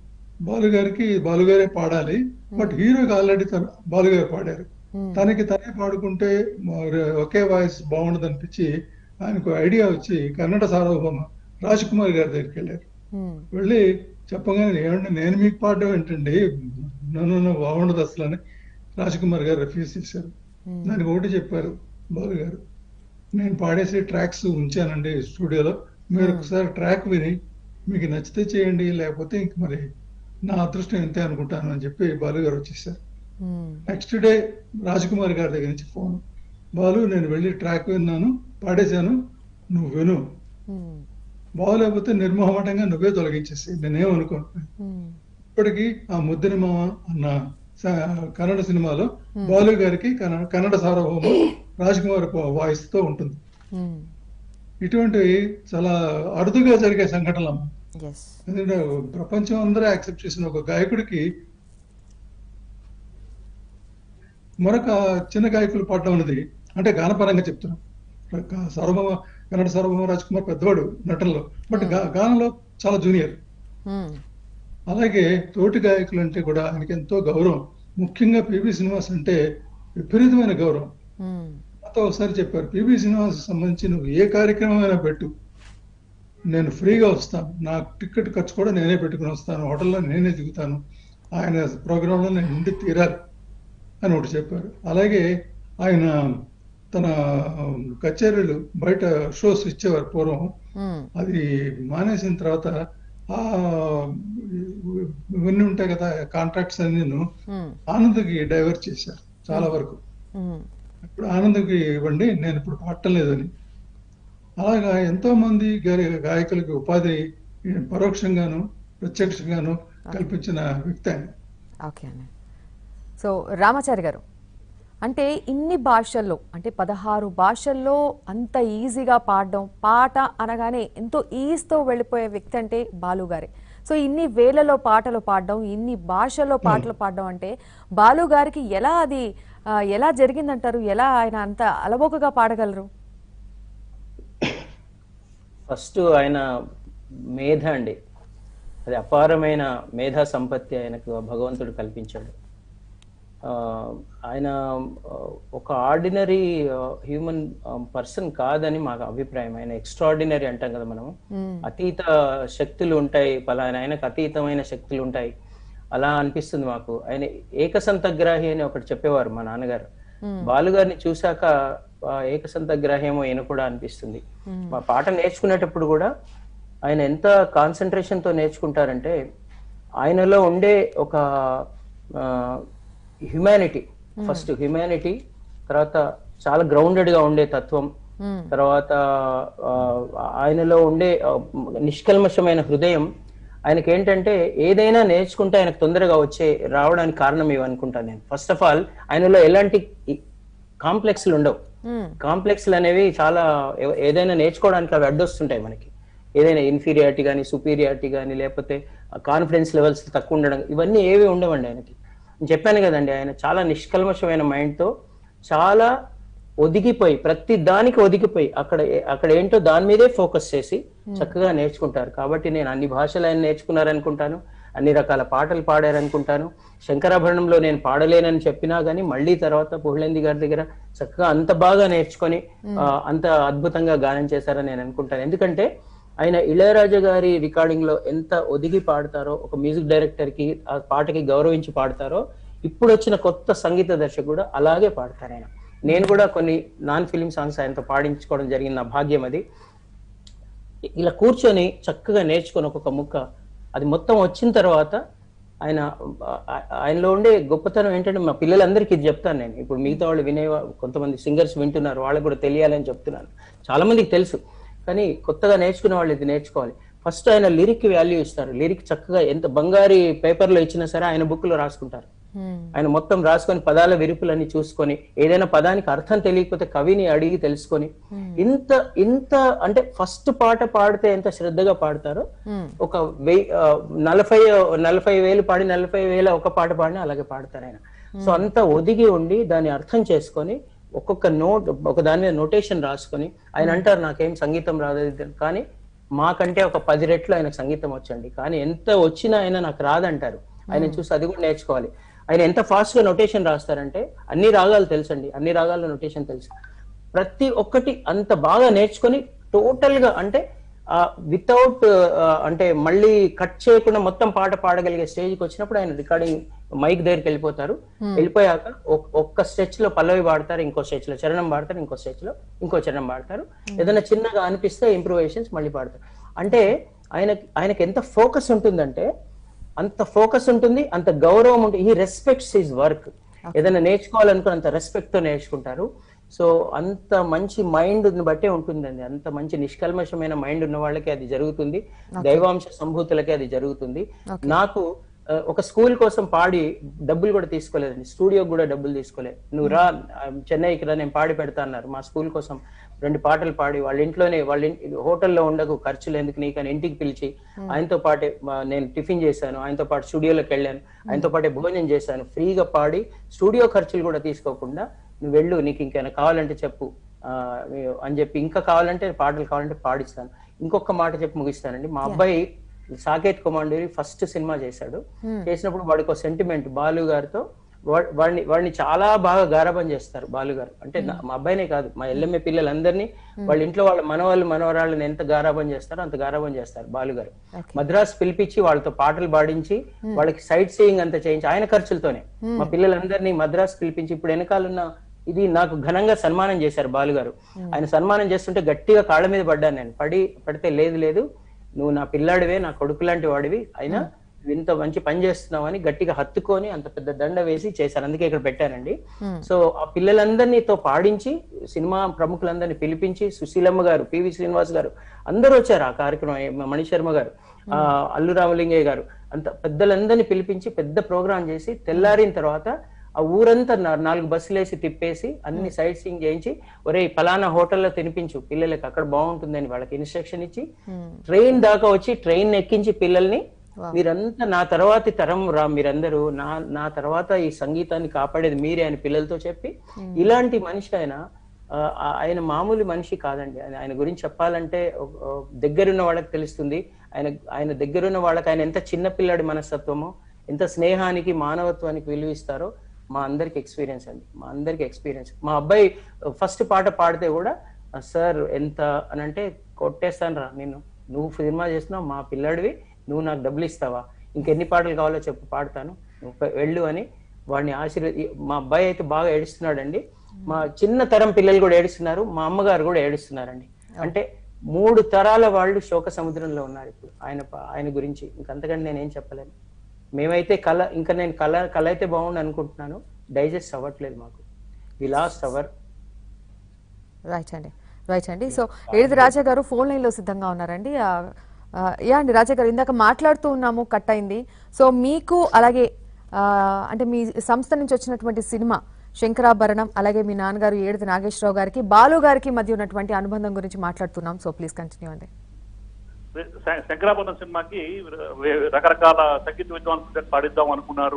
Speaker 2: బాలుగారే పాడాలి, బట్ హీరోకి ఆల్రెడీ బాలుగారు పాడారు. తనకి తనే పాడుకుంటే ఒకే వాయిస్ బాగుండదు అనిపించి ఆయనకు ఐడియా వచ్చి కన్నడ సార్వభౌమ రాజ్ కుమార్ గారి దగ్గరికి వెళ్ళారు. వెళ్ళి చెప్పగానే ఏమంటే నేను మీకు పాడడం ఏంటండి, నన్ను బాగుండదు అసలు అని రాజ్ కుమార్ గారు రిఫ్యూజ్ చేశారు. దానికి ఒకటి చెప్పారు బాలు గారు, నేను పాడేసి ట్రాక్స్ ఉంచానండి స్టూడియోలో, మీరు ఒకసారి ట్రాక్ విని మీకు నచ్చితే చేయండి, లేకపోతే ఇంక మరి నా అదృష్టం ఎంతే అనుకుంటాను అని చెప్పి బాలు గారు వచ్చేసారు. నెక్స్ట్ డే రాజ్ కుమార్ గారి దగ్గర నుంచి ఫోన్, బాలు నేను వెళ్ళి ట్రాక్ విన్నాను, పాడేశాను, నువ్వు విను, బాగోలేకపోతే నిర్మోహమాటంగా నువ్వే తొలగించేసి, నేనేమనుకోను. ఇప్పటికీ ఆ ముద్దని మామ అన్న కన్నడ సినిమాలో బాలు గారికి కన్నడ సార్వభౌమ రాజ్ కుమార్ వాయిస్ తో ఉంటుంది. ఇటువంటివి చాలా అరుదుగా జరిగే సంఘటనలు. ఎందుకంటే ప్రపంచం అందరూ యాక్సెప్ట్ చేసిన ఒక గాయకుడికి మరొక చిన్న గాయకులు పాడడం అనేది, అంటే గానపరంగా చెప్తున్నాం, కన్నడ సార్వభౌమ రాజ్ కుమార్ పెద్దవాడు నటనలో, బట్ గానంలో చాలా జూనియర్. అలాగే తోటి గాయకులు అంటే కూడా ఆయనకి ఎంతో గౌరవం. ముఖ్యంగా పిబి శ్రీనివాస్ అంటే విపరీతమైన గౌరవం. నాతో ఒకసారి చెప్పారు, పిబి శ్రీనివాస్ సంబంధించి నువ్వు ఏ కార్యక్రమం అయినా పెట్టు, నేను ఫ్రీగా వస్తాను, నా టికెట్ ఖర్చు కూడా నేనే పెట్టుకుని వస్తాను, హోటల్లో నేనే దిగుతాను, ఆయన ప్రోగ్రాంలో నేను ఉండి తీరాలి అని ఒకటి చెప్పారు. అలాగే ఆయన తన కచేరీలు బయట షోస్ ఇచ్చేవారు పూర్వం, అది మానేసిన తర్వాత ఇవన్నీ ఉంటాయి కదా కాంట్రాక్ట్స్ అన్ని ఆనంద్కి డైవర్ట్ చేశారు చాలా వరకు. ఇప్పుడు ఆనంద్కి ఇవ్వండి, నేను ఇప్పుడు పాడటం లేదని. అలాగా ఎంతో మంది గాయకులకి ఉపాధి పరోక్షంగాను ప్రత్యక్షంగాను కల్పించిన వ్యక్తి ఆయన.
Speaker 1: ఓకే అండి. సో రామాచారి గారు, అంటే ఇన్ని భాషల్లో, అంటే 16 భాషల్లో అంత ఈజీగా పాడడం, పాట అనగానే ఎంతో ఈజీతో వెళ్ళిపోయే వ్యక్తి అంటే బాలు గారే. సో ఇన్ని వేలలో పాటలు పాడడం, ఇన్ని భాషల్లో పాటలు పాడడం అంటే బాలు గారికి ఎలా జరిగిందంటారు? ఎలా ఆయన అంత అలవోకగా పాడగలరు?
Speaker 3: ఫస్ట్ ఆయన మేధ అండి, అది అపారమైన మేధా సంపత్తి ఆయనకు భగవంతుడు కల్పించాడు. ఆయన ఒక ఆర్డినరీ హ్యూమన్ పర్సన్ కాదని మాకు అభిప్రాయం. ఆయన ఎక్స్ట్రాడినరీ అంటాం కదా మనము, అతీత శక్తులు ఉంటాయి, పలానా ఆయనకు అతీతమైన శక్తులు ఉంటాయి, అలా అనిపిస్తుంది మాకు. ఆయన ఏకసంతగ్రాహి అని ఒకటి చెప్పేవారు మా నాన్నగారు. బాలుగారిని చూశాక ఏకసంతగ్రాహ్యమో ఈయన కూడా అనిపిస్తుంది. మా పాట నేర్చుకునేటప్పుడు కూడా ఆయన ఎంత కాన్సన్ట్రేషన్ తో నేర్చుకుంటారంటే, ఆయనలో ఉండే ఒక హ్యుమానిటీ, ఫస్ట్ హ్యుమానిటీ, తర్వాత చాలా గ్రౌండెడ్ గా ఉండే తత్వం, తర్వాత ఆయనలో ఉండే నిష్కల్మషమైన హృదయం. ఆయనకి ఏంటంటే ఏదైనా నేర్చుకుంటే ఆయనకు తొందరగా రావడానికి కారణం ఇవనుకుంటాను నేను. ఫస్ట్ ఆఫ్ ఆల్ ఆయనలో ఎలాంటి కాంప్లెక్స్లు ఉండవు. కాంప్లెక్స్లు అనేవి చాలా ఏదైనా నేర్చుకోవడానికి అవి అడ్డొస్తుంటాయి మనకి. ఏదైనా ఇన్ఫీరియారిటీ కానీ, సుపీరియారిటీ కానీ, లేకపోతే కాన్ఫిడెన్స్ లెవెల్స్ తక్కువ ఉండడం, ఇవన్నీ ఏవి ఉండవండి ఆయనకి. నేను చెప్పాను కదండి, ఆయన చాలా నిష్కల్మషమైన మైండ్తో చాలా ఒదిగిపోయి, ప్రతి దానికి ఒదిగిపోయి అక్కడ ఏంటో దాని మీదే ఫోకస్ చేసి చక్కగా నేర్చుకుంటారు. కాబట్టి నేను అన్ని భాషలు ఆయన నేర్చుకున్నారనుకుంటాను, అన్ని రకాల పాటలు పాడారనుకుంటాను. శంకరాభరణంలో నేను పాడలేనని చెప్పినా గానీ మళ్ళీ తర్వాత పుహ్ళేంది గారి దగ్గర చక్కగా అంత బాగా నేర్చుకొని అంత అద్భుతంగా గానం చేశారని నేను అనుకుంటాను. ఎందుకంటే ఆయన ఇళయరాజా గారి రికార్డింగ్ లో ఎంత ఒదిగి పాడతారో, ఒక మ్యూజిక్ డైరెక్టర్ కి ఆ పాటకి గౌరవించి పాడతారో, ఇప్పుడు వచ్చిన కొత్త సంగీత దర్శకుడు కూడా అలాగే పాడతారు ఆయన. నేను కూడా కొన్ని నాన్ ఫిలిం సాంగ్స్ ఆయనతో పాడించుకోవడం జరిగింది, నా భాగ్యం అది. ఇలా కూర్చొని చక్కగా నేర్చుకొని ఒక్కొక్క ముక్క అది మొత్తం వచ్చిన తర్వాత ఆయనలో ఉండే గొప్పతనం ఏంటంటే, మా పిల్లలందరికీ ఇది చెప్తాను నేను. ఇప్పుడు మిగతా వాళ్ళు కొంతమంది సింగర్స్ వింటున్నారు, వాళ్ళకి కూడా తెలియాలని చెప్తున్నాను. చాలా మందికి తెలుసు, కానీ కొత్తగా నేర్చుకునే వాళ్ళు ఇది నేర్చుకోవాలి. ఫస్ట్ ఆయన లిరిక్ వాల్యూ ఇస్తారు. లిరిక్ చక్కగా ఎంత బంగారీ పేపర్లో ఇచ్చినా సరే ఆయన బుక్ లో రాసుకుంటారు. ఆయన మొత్తం రాసుకొని పదాల విరుపులన్నీ చూసుకొని, ఏదైనా పదానికి అర్థం తెలియకపోతే కవిని అడిగి తెలుసుకొని, ఇంత అంటే ఫస్ట్ పాట పాడితే ఎంత శ్రద్ధగా పాడతారో, ఒక 40,000 పాడి 40,000 ఒక పాట పాడినా అలాగే పాడతారు ఆయన. సో అంత ఒదిగి ఉండి దాన్ని అర్థం చేసుకొని ఒక్కొక్క నోట్, ఒక దాని మీద నోటేషన్ రాసుకొని, ఆయన అంటారు నాకేం సంగీతం రాదు, కానీ మాకంటే ఒక 10 రెట్లు ఆయనకు సంగీతం వచ్చండి, కానీ ఎంత వచ్చినా ఆయన నాకు రాదంటారు. ఆయన చూసి అది కూడా నేర్చుకోవాలి. ఆయన ఎంత ఫాస్ట్ గా నోటేషన్ రాస్తారంటే, అన్ని రాగాలు తెలుసండి, అన్ని రాగాల్లో నోటేషన్ తెలుసు. ప్రతి ఒక్కటి అంత బాగా నేర్చుకొని టోటల్ గా, అంటే వితౌట్ అంటే మళ్ళీ కట్ చేయకుండా మొత్తం పాట పాడగలిగే స్టేజ్కి వచ్చినప్పుడు ఆయన రికార్డింగ్ మైక్ దగ్గరికి వెళ్ళిపోతారు. వెళ్ళిపోయాక ఒక్క స్ట్రెచ్ లో పల్లవి పాడతారు, ఇంకో స్ట్రెచ్ లో చరణం పాడతారు, ఇంకో స్ట్రెచ్ లో ఇంకో చరణం పాడతారు. ఏదైనా చిన్నగా అనిపిస్తే ఇంప్రూవైజేషన్స్ మళ్ళీ పాడతారు. అంటే ఆయనకి ఎంత ఫోకస్ ఉంటుందంటే, అంత ఫోకస్ ఉంటుంది, అంత గౌరవం ఉంటుంది. ఈ రెస్పెక్ట్స్ హిజ్ వర్క్. ఏదైనా నేర్చుకోవాలనుకుని అంత రెస్పెక్ట్ తో నేర్చుకుంటారు. సో అంత మంచి మైండ్ బట్టే ఉంటుందండి. అంత మంచి నిష్కల్మషమైన మైండ్ ఉన్న వాళ్ళకి అది జరుగుతుంది, దైవాంశ సంభూతులకి అది జరుగుతుంది. నాకు ఒక స్కూల్ కోసం పాడి డబ్బులు కూడా తీసుకోలేదండి, స్టూడియోకి కూడా డబ్బులు తీసుకోలేదు. నువ్వు రా చెన్నైకి రా, నేను పాడి పెడతా అన్నారు. మా స్కూల్ కోసం 2 పాటలు పాడి, వాళ్ళ ఇంట్లోనే, హోటల్లో ఉండకు, ఖర్చులు ఎందుకు నీకు అని ఇంటికి పిలిచి ఆయనతో పాటే నేను టిఫిన్ చేశాను, ఆయనతో పాటు స్టూడియోలోకి వెళ్ళాను, ఆయనతో పాటే భోజనం చేశాను, ఫ్రీగా పాడి, స్టూడియో ఖర్చులు కూడా తీసుకోకుండా నువ్వు వెళ్ళు, నీకు ఇంకేమైనా కావాలంటే చెప్పు అని చెప్పి, ఇంకా కావాలంటే పాటలు కావాలంటే పాడిస్తాను. ఇంకొక మాట చెప్పి ముగిస్తానండి. మా అబ్బాయి సాకేత్ కమాండూరి ఫస్ట్ సినిమా చేశాడు. చేసినప్పుడు వాడికి ఒక సెంటిమెంట్, బాలు గారితో వాడిని చాలా బాగా గారాబం చేస్తారు బాలు గారు. అంటే మా అబ్బాయినే కాదు, మా ఎల్ఎంఏ పిల్లలందరినీ వాళ్ళ ఇంట్లో వాళ్ళ మనవాళ్ళని ఎంత గారాబం చేస్తారో అంత గారాబం చేస్తారు బాలు గారు. మద్రాస్ పిలిపించి వాళ్ళతో పాటలు పాడించి, వాళ్ళకి సైట్ సీయింగ్ అంతా చేయించి ఆయన ఖర్చులతోనే మా పిల్లలందరినీ మద్రాస్ పిలిపించి, ఇప్పుడు వెనకాలన్న ఇది నాకు ఘనంగా సన్మానం చేశారు బాలు గారు. ఆయన సన్మానం చేస్తుంటే గట్టిగా కాళ్ళ మీద పడ్డాను నేను. పడితే లేదు నువ్వు నా పిల్లాడివే, నా కొడుకు లాంటి వాడివి, అయినా ఇంత మంచి పని చేస్తున్నావు అని గట్టిగా హత్తుకొని అంత పెద్ద దండ వేసి చేశారు. అందుకే ఇక్కడ పెట్టానండి. సో ఆ పిల్లలందరినీతో పాడించి, సినిమా ప్రముఖులందరినీ పిలిపించి, సుశీలమ్మ గారు, పివి శ్రీనివాస్ గారు అందరూ వచ్చారు ఆ కార్యక్రమం, మణిశర్మ గారు, అల్లు రామలింగయ్య గారు, అంత పెద్దలందరినీ పిలిపించి పెద్ద ప్రోగ్రాం చేసి, తెల్లారిన తర్వాత ఆ ఊరంతా 4 బస్సులు వేసి తిప్పేసి అన్ని సైట్ సీయింగ్ చేయించి, ఒరే పలానా హోటల్లో తినిపించు పిల్లలకి, అక్కడ బాగుంటుందని వాళ్ళకి ఇన్స్ట్రక్షన్ ఇచ్చి, ట్రైన్ దాకా వచ్చి ట్రైన్ ఎక్కించి పిల్లల్ని, మీరంతా నా తర్వాతి తరం రా, మీరందరూ నా తర్వాత ఈ సంగీతాన్ని కాపాడేది మీరే అని పిల్లలతో చెప్పి, ఇలాంటి మనిషి ఆయన మామూలు మనిషి కాదండి. ఆయన గురించి చెప్పాలంటే దగ్గరున్న వాళ్ళకి తెలుస్తుంది. ఆయన దగ్గరున్న వాళ్ళకి ఆయన ఎంత చిన్న పిల్లాడి మనస్తత్వమో, ఎంత స్నేహానికి మానవత్వానికి విలువిస్తారో మా అందరికి ఎక్స్పీరియన్స్ అండి, మా అందరికి ఎక్స్పీరియన్స్. మా అబ్బాయి ఫస్ట్ పాట పాడితే కూడా, సార్ ఎంత అని అంటే, కొట్టేస్తాను రా నిన్ను, నువ్వు సినిమా చేస్తున్నావు, మా పిల్లాడివి, నువ్వు నాకు డబ్బులు ఇస్తావా, ఇంకెన్ని పాటలు కావాలో చెప్పు పాడతాను, నువ్వు వెళ్ళు అని వాడిని మా అబ్బాయి అయితే బాగా ఏడుస్తున్నాడండి. మా చిన్న తరం పిల్లలు కూడా ఏడుస్తున్నారు, మా అమ్మగారు కూడా ఏడుస్తున్నారండి. అంటే 3 తరాల వాళ్ళు శోక సముద్రంలో ఉన్నారు ఇప్పుడు ఆయన గురించి. ఇంకంతకంటే నేనేం చెప్పలేను. మేమైతే ఇంకా నేను కళ అయితే బాగుండు అనుకుంటున్నాను, డైజెస్ట్ అవ్వట్లేదు మాకు. We lost our.
Speaker 1: రైట్ అండి. సో ఏడిది రాజా గారు ఫోన్ లైన్ లో సిద్ధంగా ఉన్నారండి. యా అండి రాజా గారు, ఇందాక మాట్లాడుతూ ఉన్నాము, కట్ అయింది. సో మీకు అలాగే అంటే మీ సంస్థ నుంచి వచ్చినటువంటి సినిమా శంకరాభరణం, అలాగే మీ నాన్నగారు ఏడిది నాగేశ్వరరావు గారికి బాలు గారికి మధ్య ఉన్నటువంటి అనుబంధం గురించి మాట్లాడుతున్నాం. సో ప్లీజ్ కంటిన్యూ అండి.
Speaker 4: శంకరాభరణం సినిమాకి రకరకాల సంగీత విద్వాంసులు పాడిద్దాం అనుకున్నారు,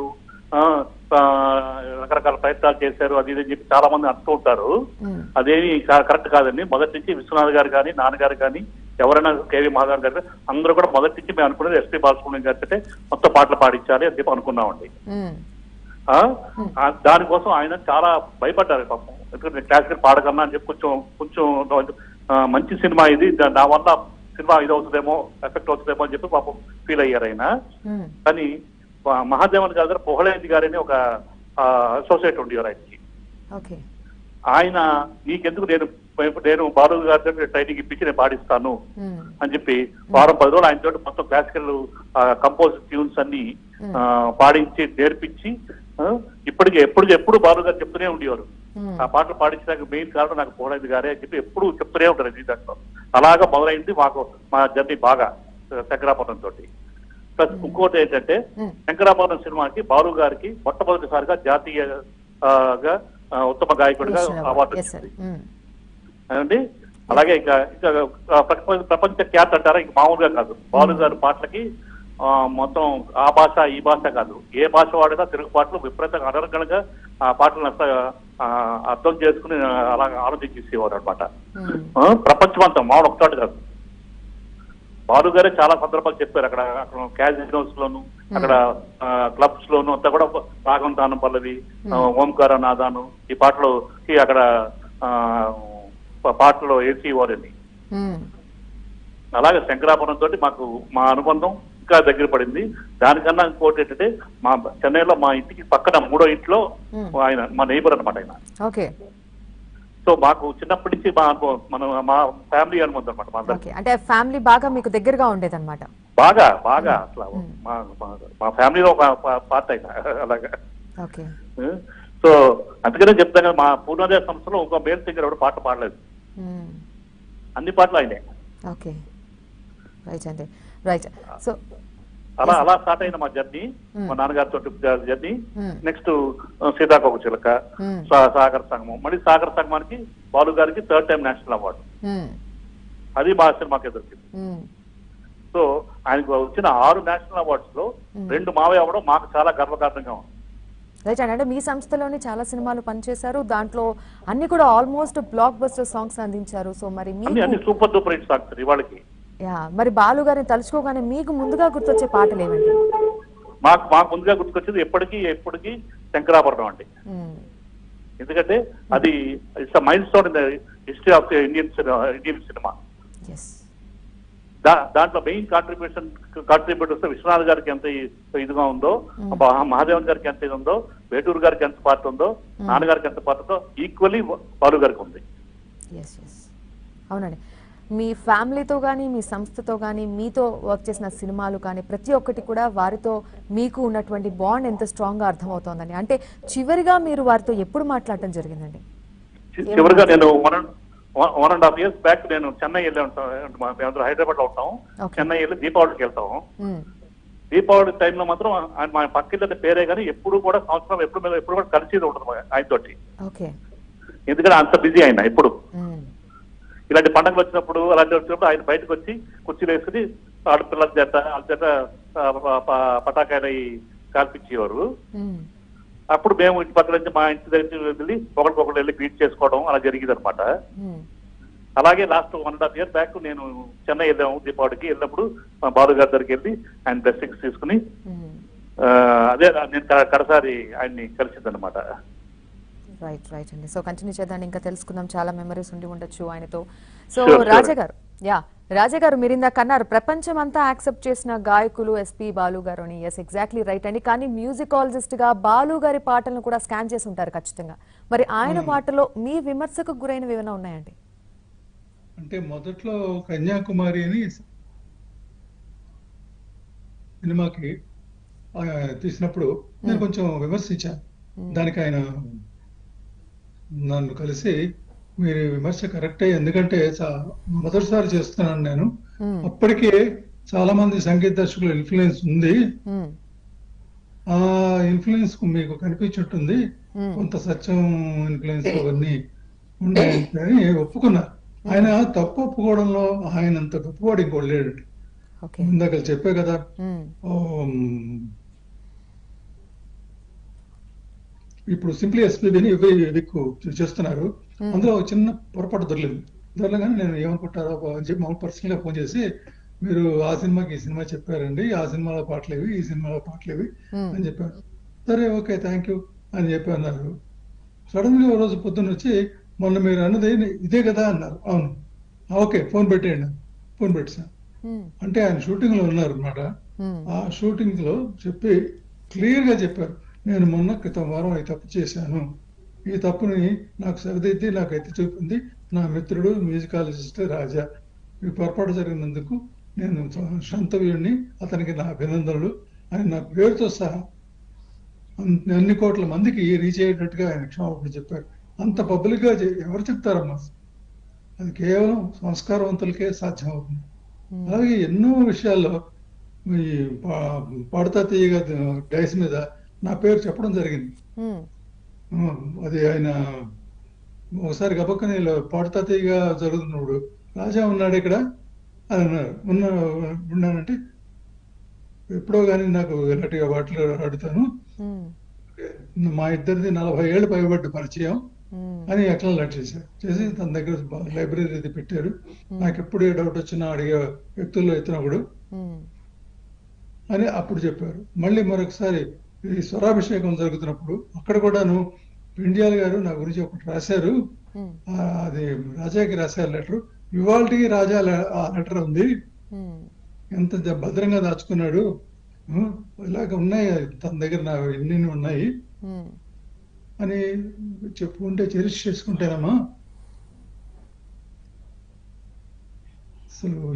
Speaker 4: రకరకాల ప్రయత్నాలు చేశారు, అది ఇది అని చెప్పి చాలా మంది అంటూ ఉంటారు. అదేమి కరెక్ట్ కాదండి. మొదటి నుంచి విశ్వనాథ్ గారు కానీ, నాన్నగారు కానీ, ఎవరైనా కేవీ మహాగారు గారు అందరూ కూడా మొదటి నుంచి మేము అనుకున్నది ఎస్పీ బాలసుబ్రహ్మణ్యం గారి అయితే మొత్తం పాటలు పాడించాలి అని చెప్పి అనుకున్నామండి. దానికోసం ఆయన చాలా భయపడ్డారు పాపం. ఎందుకంటే క్లాసికల్ పాడకన్నా అని చెప్పి కొంచెం మంచి సినిమా ఇది, నా వల్ల సినిమా ఇది అవుతుందేమో, ఎఫెక్ట్ అవుతుందేమో అని చెప్పి పాపం ఫీల్ అయ్యారు ఆయన. కానీ మహాదేవన్ గారు పొహళేంది గారని ఒక అసోసియేట్ ఉండేవారు ఆయనకి. ఆయన నీకెందుకు నేను బాలు గారి ట్రైనింగ్ ఇప్పించి నేను పాడిస్తాను అని చెప్పి వారం 10 రోజులు ఆయన తోటి మొత్తం క్లాసికల్ కంపోజ్ ట్యూన్స్ అన్ని పాడించి నేర్పించి ఎప్పుడు బాలు గారు చెప్తూనే ఉండేవారు. ఆ పాటలు పాడించడానికి మెయిన్ కారణం నాకు పొహళేంది గారే అని చెప్పి ఎప్పుడు చెప్తూనే ఉంటారు జీవితంలో. అలాగా మొదలైంది మా జర్నీ బాగా శంకరాభరణం తోటి. ప్లస్ ఇంకోటి ఏంటంటే శంకరాభరణం సినిమాకి బాలు గారికి మొట్టమొదటిసారిగా జాతీయగా ఉత్తమ గాయకుడిగా అవార్డు వచ్చింది అండి. అలాగే ఇంకా ప్రపంచ ఖ్యాతి అంటారా, ఇంక మామూలుగా కాదు. బాలు గారి పాటలకి మొత్తం ఆ భాష ఈ భాష కాదు, ఏ భాష వాడినా తెలుగు పాటలు విపరీతంగా అనర్గళంగా ఆ పాటలను అర్థం చేసుకుని అలా ఆలోచించేసేవారు అనమాట. ప్రపంచమంతా మామూలు ఒకటి కాదు. బాలు గారే చాలా సందర్భాలు చెప్పారు. అక్కడ క్యాజినోస్ లోను, అక్కడ క్లబ్స్ లోను అంతా కూడా రాగం తానం పల్లవి, ఓంకార నాదాను ఈ పాటలోకి అక్కడ పాటలో వేసేవారని. అలాగే శంకరాభరణం తోటి మా అనుబంధం ఇంకా దగ్గర పడింది. దానికన్నా ఇంకోటి ఏంటంటే మా చెన్నైలో మా ఇంటికి పక్కన 3వ ఇంట్లో ఆయన మా నైబర్ అనమాట ఆయన. సో మాకు చిన్నప్పటి నుంచి మా ఫ్యామిలీ అనుబంధం అనమాట.
Speaker 1: అంటే ఫ్యామిలీ బాగా మీకు దగ్గరగా ఉండేది అనమాట.
Speaker 4: బాగా అసలు మా ఫ్యామిలీలో ఒక పార్ట్ అయినా అలాగా. సో అందుకనే చెప్తాను కదా, మా పూర్ణోదయ సంస్థలో ఒక మేల్ సింగర్ ఎవరు పాట పాడలేదు, అన్ని పాటలు ఆయనే.
Speaker 1: సో
Speaker 4: అలా స్టార్ట్ అయిన మా జర్నీ, మా నాన్నగారితో జర్నీ. నెక్స్ట్ సీతాకోక చిలక, సాగర సంగమం. మళ్ళీ సాగర సంగమానికి బాలు గారికి 3rd టైం నేషనల్ అవార్డు, అది మా సినిమాకే దొరికింది. సో ఆయనకు వచ్చిన 6 నేషనల్ అవార్డ్స్ లో 2 మావే అవ్వడం మాకు చాలా గర్వకారణంగా ఉంది.
Speaker 1: అంటే మీ సంస్థలోని చాలా సినిమాలు పనిచేశారు, దాంట్లో అన్ని కూడా ఆల్మోస్ట్ బ్లాక్ బస్టర్ సాంగ్స్ అందించారు. సో మరి
Speaker 4: అన్ని సూపర్ డూపర్ హిట్ సాంగ్స్ ఇవాళకి.
Speaker 1: మరి బాలు గారిని తలుచుకోగానే మీకు ముందుగా గుర్తొచ్చే పాటలు ఏమండి?
Speaker 4: మాకు ముందుగా గుర్తుకొచ్చేది ఎప్పటికీ శంకరాభరణం అండి. ఎందుకంటే అది it's milestone in the history of Indian cinema. దాంట్లో మెయిన్ కాంట్రిబ్యూటర్స్ విశ్వనాథ్ గారికి ఎంత ఇదిగా ఉందో, మహాదేవన్ గారికి ఎంత ఇది ఉందో, వేటూరు గారికి ఎంత పార్ట్ ఉందో, నాన్నగారికి ఎంత పార్ట్ ఉందో, ఈక్వల్లీ బాలు గారికి ఉంది.
Speaker 1: అవునండి. మీ ఫ్యామిలీతో కానీ, మీ సంస్థతో కానీ, మీతో వర్క్ చేసిన సినిమాలు కానీ ప్రతి ఒక్కటి కూడా వారితో మీకు ఉన్నటువంటి బాండ్ ఎంత స్ట్రాంగ్ గా అర్థమవుతోందని. అంటే చివరిగా మీరు వారితో ఎప్పుడు మాట్లాడటం జరిగిందండి?
Speaker 4: చివరిగా నేను 1.5 years బ్యాక్ నేను చెన్నై వెళ్ళి ఉంటాం, హైదరాబాద్ లో ఉంటాం. చెన్నై వెళ్ళి దీపావళికి వెళ్తాం. దీపావళి టైంలో మాత్రం మా పక్కింటి పేరే కానీ ఎప్పుడు కూడా సంవత్సరం ఎప్పుడు కూడా కలిసి ఉంటుంది ఆయనతోటి. ఎందుకంటే అంత బిజీ ఆయన. ఎప్పుడు ఇలాంటి పండుగలు వచ్చినప్పుడు అలాంటి వచ్చినప్పుడు ఆయన బయటకు వచ్చి కుర్చీలు వేసుకుని ఆడపిల్లల చేత పటాకాయలు కాల్పించేవారు. అప్పుడు మేము ఇంటి పక్కన నుంచి మా ఇంటి దగ్గర వెళ్ళి ఒకరికొకరు వెళ్ళి గ్రీట్ చేసుకోవడం అలా జరిగింది అనమాట. అలాగే లాస్ట్ 1.5 years బ్యాక్ నేను చెన్నై వెళ్ళాము. దీపావళికి వెళ్ళినప్పుడు మా బాలు గారి దగ్గరికి వెళ్ళి ఆయన బ్లెస్సింగ్స్ తీసుకుని అదే నేను కడసారి ఆయన్ని కలిసిందనమాట.
Speaker 1: రైట్ అండి. సో కంటిన్యూ చేద్దాం, ఇంకా తెలుసుకుందాం. చాలా మెమరీస్ ఉండి ఉండొచ్చు ఆయనతో. సో రాజా గారు మీరు ఇందాక అన్నారు ప్రపంచం అంతా యాక్సెప్ట్ చేసిన గాయకులు ఎస్పీ బాలు గారు అని. ఎస్, ఎగ్జాక్ట్లీ రైట్ అండి. కానీ మ్యూజికాలజిస్ట్ గా బాలు గారి పాటలను కూడా స్కాన్ చేసి ఉంటారు ఖచ్చితంగా. మరి ఆయన పాటలో మీ విమర్శకు గురైనవి ఏమైనా ఉన్నాయండి?
Speaker 2: అంటే మొదట్లో కన్యాకుమారి అని సినిమాకి తీసినప్పుడు నేను కొంచెం విమర్శించాను. దానికి ఆయన నన్ను కలిసి, మీరు విమర్శ కరెక్టే, ఎందుకంటే మొదటిసారి చేస్తున్నాను నేను, అప్పటికే చాలా మంది సంగీత దర్శకుల ఇన్ఫ్లుయెన్స్ ఉంది, ఆ ఇన్ఫ్లుయెన్స్ మీకు కనిపించుంటుంది, కొంత సత్యం ఇన్ఫ్లుయెన్స్ అవన్నీ ఉన్నాయని ఒప్పుకున్నారు. ఆయన తప్పు ఒప్పుకోవడంలో ఆయన అంత గొప్పవాడు ఇంకోటి లేడు. ఇందాక చెప్పే కదా, ఇప్పుడు సింప్లీ ఎస్పీబీని వీక్ చేస్తున్నారు, అందులో చిన్న పొరపాటు దొరలేగానే నేను ఏమనుకుంటారో అని చెప్పి మామూలు పర్సనల్ గా ఫోన్ చేసి, మీరు ఆ సినిమాకి ఈ సినిమా చెప్పారండి, ఆ సినిమాలో పాటలేవి, ఈ సినిమాలో పాటలేవి అని చెప్పారు. సరే ఓకే థ్యాంక్ యూ అని చెప్పి అన్నారు. సడన్ గా ఓ రోజు పొద్దున్న వచ్చి, మొన్న మీరు అన్నది ఇదే కదా అన్నారు. అవును, ఓకే ఫోన్ పెట్టేయండి. ఫోన్ పెట్టాను. అంటే ఆయన షూటింగ్ లో ఉన్నారు అనమాట. ఆ షూటింగ్ లో చెప్పి క్లియర్ గా చెప్పారు, నేను మొన్న క్రితం వారం ఈ తప్పు చేశాను, ఈ తప్పుని నాకు సరిదిద్ది నాకు ఎత్తి చూపింది నా మిత్రుడు మ్యూజికాలజిస్ట్ రాజా, ఈ పొరపాటు జరిగినందుకు నేను శాంతవ్యుడిని, అతనికి నా అభినందనలు అని నా పేరుతో సహా అన్ని కోట్ల మందికి రీచ్ అయ్యేటట్టుగా ఆయన క్షమాపణ చెప్పారు. అంత పబ్లిక్ గా ఎవరు చెప్తారమ్మా? అది కేవలం సంస్కారవంతులకే సాధ్యం అవుతుంది. అలాగే ఎన్నో విషయాల్లో ఈ పాడుతా తీయగా డైస్ మీద నా పేరు చెప్పడం జరిగింది. అది ఆయన ఒకసారి గబక్కని పాడుతా తీయగా జరుగుతున్నప్పుడు, రాజా ఉన్నాడు ఇక్కడ అని అన్నారు. ఉన్నానంటే, ఎప్పుడో కానీ నాకు ఇలాంటి వాటిలో అడుగుతాను, మా ఇద్దరిది 40 ఏళ్ళు పైబడ్డ పరిచయం అని ఎక్స్ప్లెయిన్ చేసి తన దగ్గర లైబ్రరీ పెట్టారు. నాకు ఎప్పుడు ఏ డౌట్ వచ్చినా అడిగే వ్యక్తుల్లో ఇతనొకడు అని అప్పుడు చెప్పారు. మళ్ళీ మరొకసారి ఈ స్వరాభిషేకం జరుగుతున్నప్పుడు అక్కడ కూడాను ఇండియాల్ గారు నా గురించి ఒకటి రాశారు, అది రాజాకి రాశారు లెటర్, ఇవాళకి రాజా ఆ లెటర్ ఉంది, ఎంత భద్రంగా దాచుకున్నాడు, ఇలాగ ఉన్నాయి తన దగ్గర నా ఎన్ని ఉన్నాయి అని చెప్పుకుంటే చెరిష్ చేసుకుంటేనమ్మా. అసలు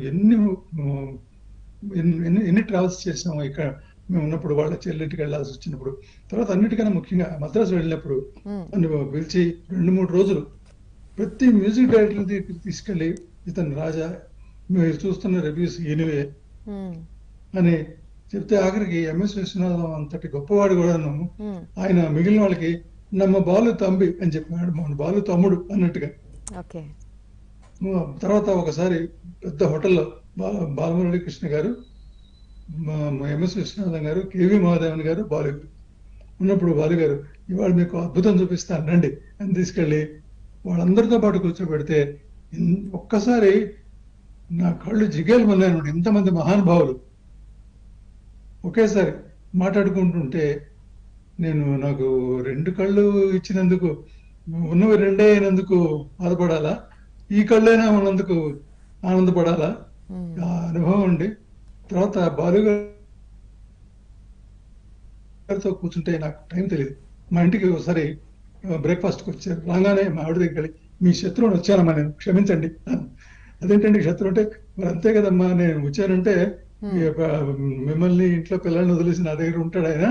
Speaker 2: ఎన్ని ట్రావెల్స్ చేసాము ఇక్కడ మేము ఉన్నప్పుడు, వాళ్ళ చెల్లింటికి వెళ్ళాల్సి వచ్చినప్పుడు, తర్వాత అన్నిటికన్నా ముఖ్యంగా మద్రాసు వెళ్ళినప్పుడు నన్ను పిలిచి 2-3 రోజులు ప్రతి మ్యూజిక్ డైరెక్టర్ దగ్గరికి తీసుకెళ్లి, ఇతను రాజా మీరు చూస్తున్న రివ్యూస్ ఎనివే అని చెప్తే, ఆఖరికి ఎంఎస్ విశ్వనాథం అంతటి గొప్పవాడు కూడాను ఆయన మిగిలిన వాళ్ళకి నమ్మ బాలు తంబి అని చెప్పాడు, మన బాలు తమ్ముడు అన్నట్టుగా. తర్వాత ఒకసారి పెద్ద హోటల్లో బాలమురళీ కృష్ణ గారు, ఎంఎస్ విశ్వనాథం గారు, కేవి మహాదేవన్ గారు, బాలు ఉన్నప్పుడు బాలు గారు, ఇవాళ మీకు అద్భుతం చూపిస్తాను రండి అని తీసుకెళ్ళి వాళ్ళందరితో పాటు కూర్చోబెడితే ఒక్కసారి నా కళ్ళు జిగేలు మళ్ళీ ఇంతమంది మహానుభావులు ఒకేసారి మాట్లాడుకుంటుంటే, నాకు 2 కళ్ళు ఇచ్చినందుకు, ఉన్నవి 2 అయినందుకు బాధపడాలా, ఈ కళ్ళైనా ఉన్నందుకు ఆనందపడాలా? ఆ అనుభవం అండి. తర్వాత బాలుగారితో కూర్చుంటే నాకు టైం తెలియదు. మా ఇంటికి ఒకసారి బ్రేక్ఫాస్ట్కి వచ్చారు, రాగానే మా ఆవిడ దగ్గర మీ శత్రువుని వచ్చానమ్మా నేను, క్షమించండి. అదేంటండి శత్రువు అంటే, మరి అంతే కదమ్మా, నేను వచ్చానంటే మిమ్మల్ని ఇంట్లో పిల్లల్ని వదిలేసి నా దగ్గర ఉంటాడు ఆయన,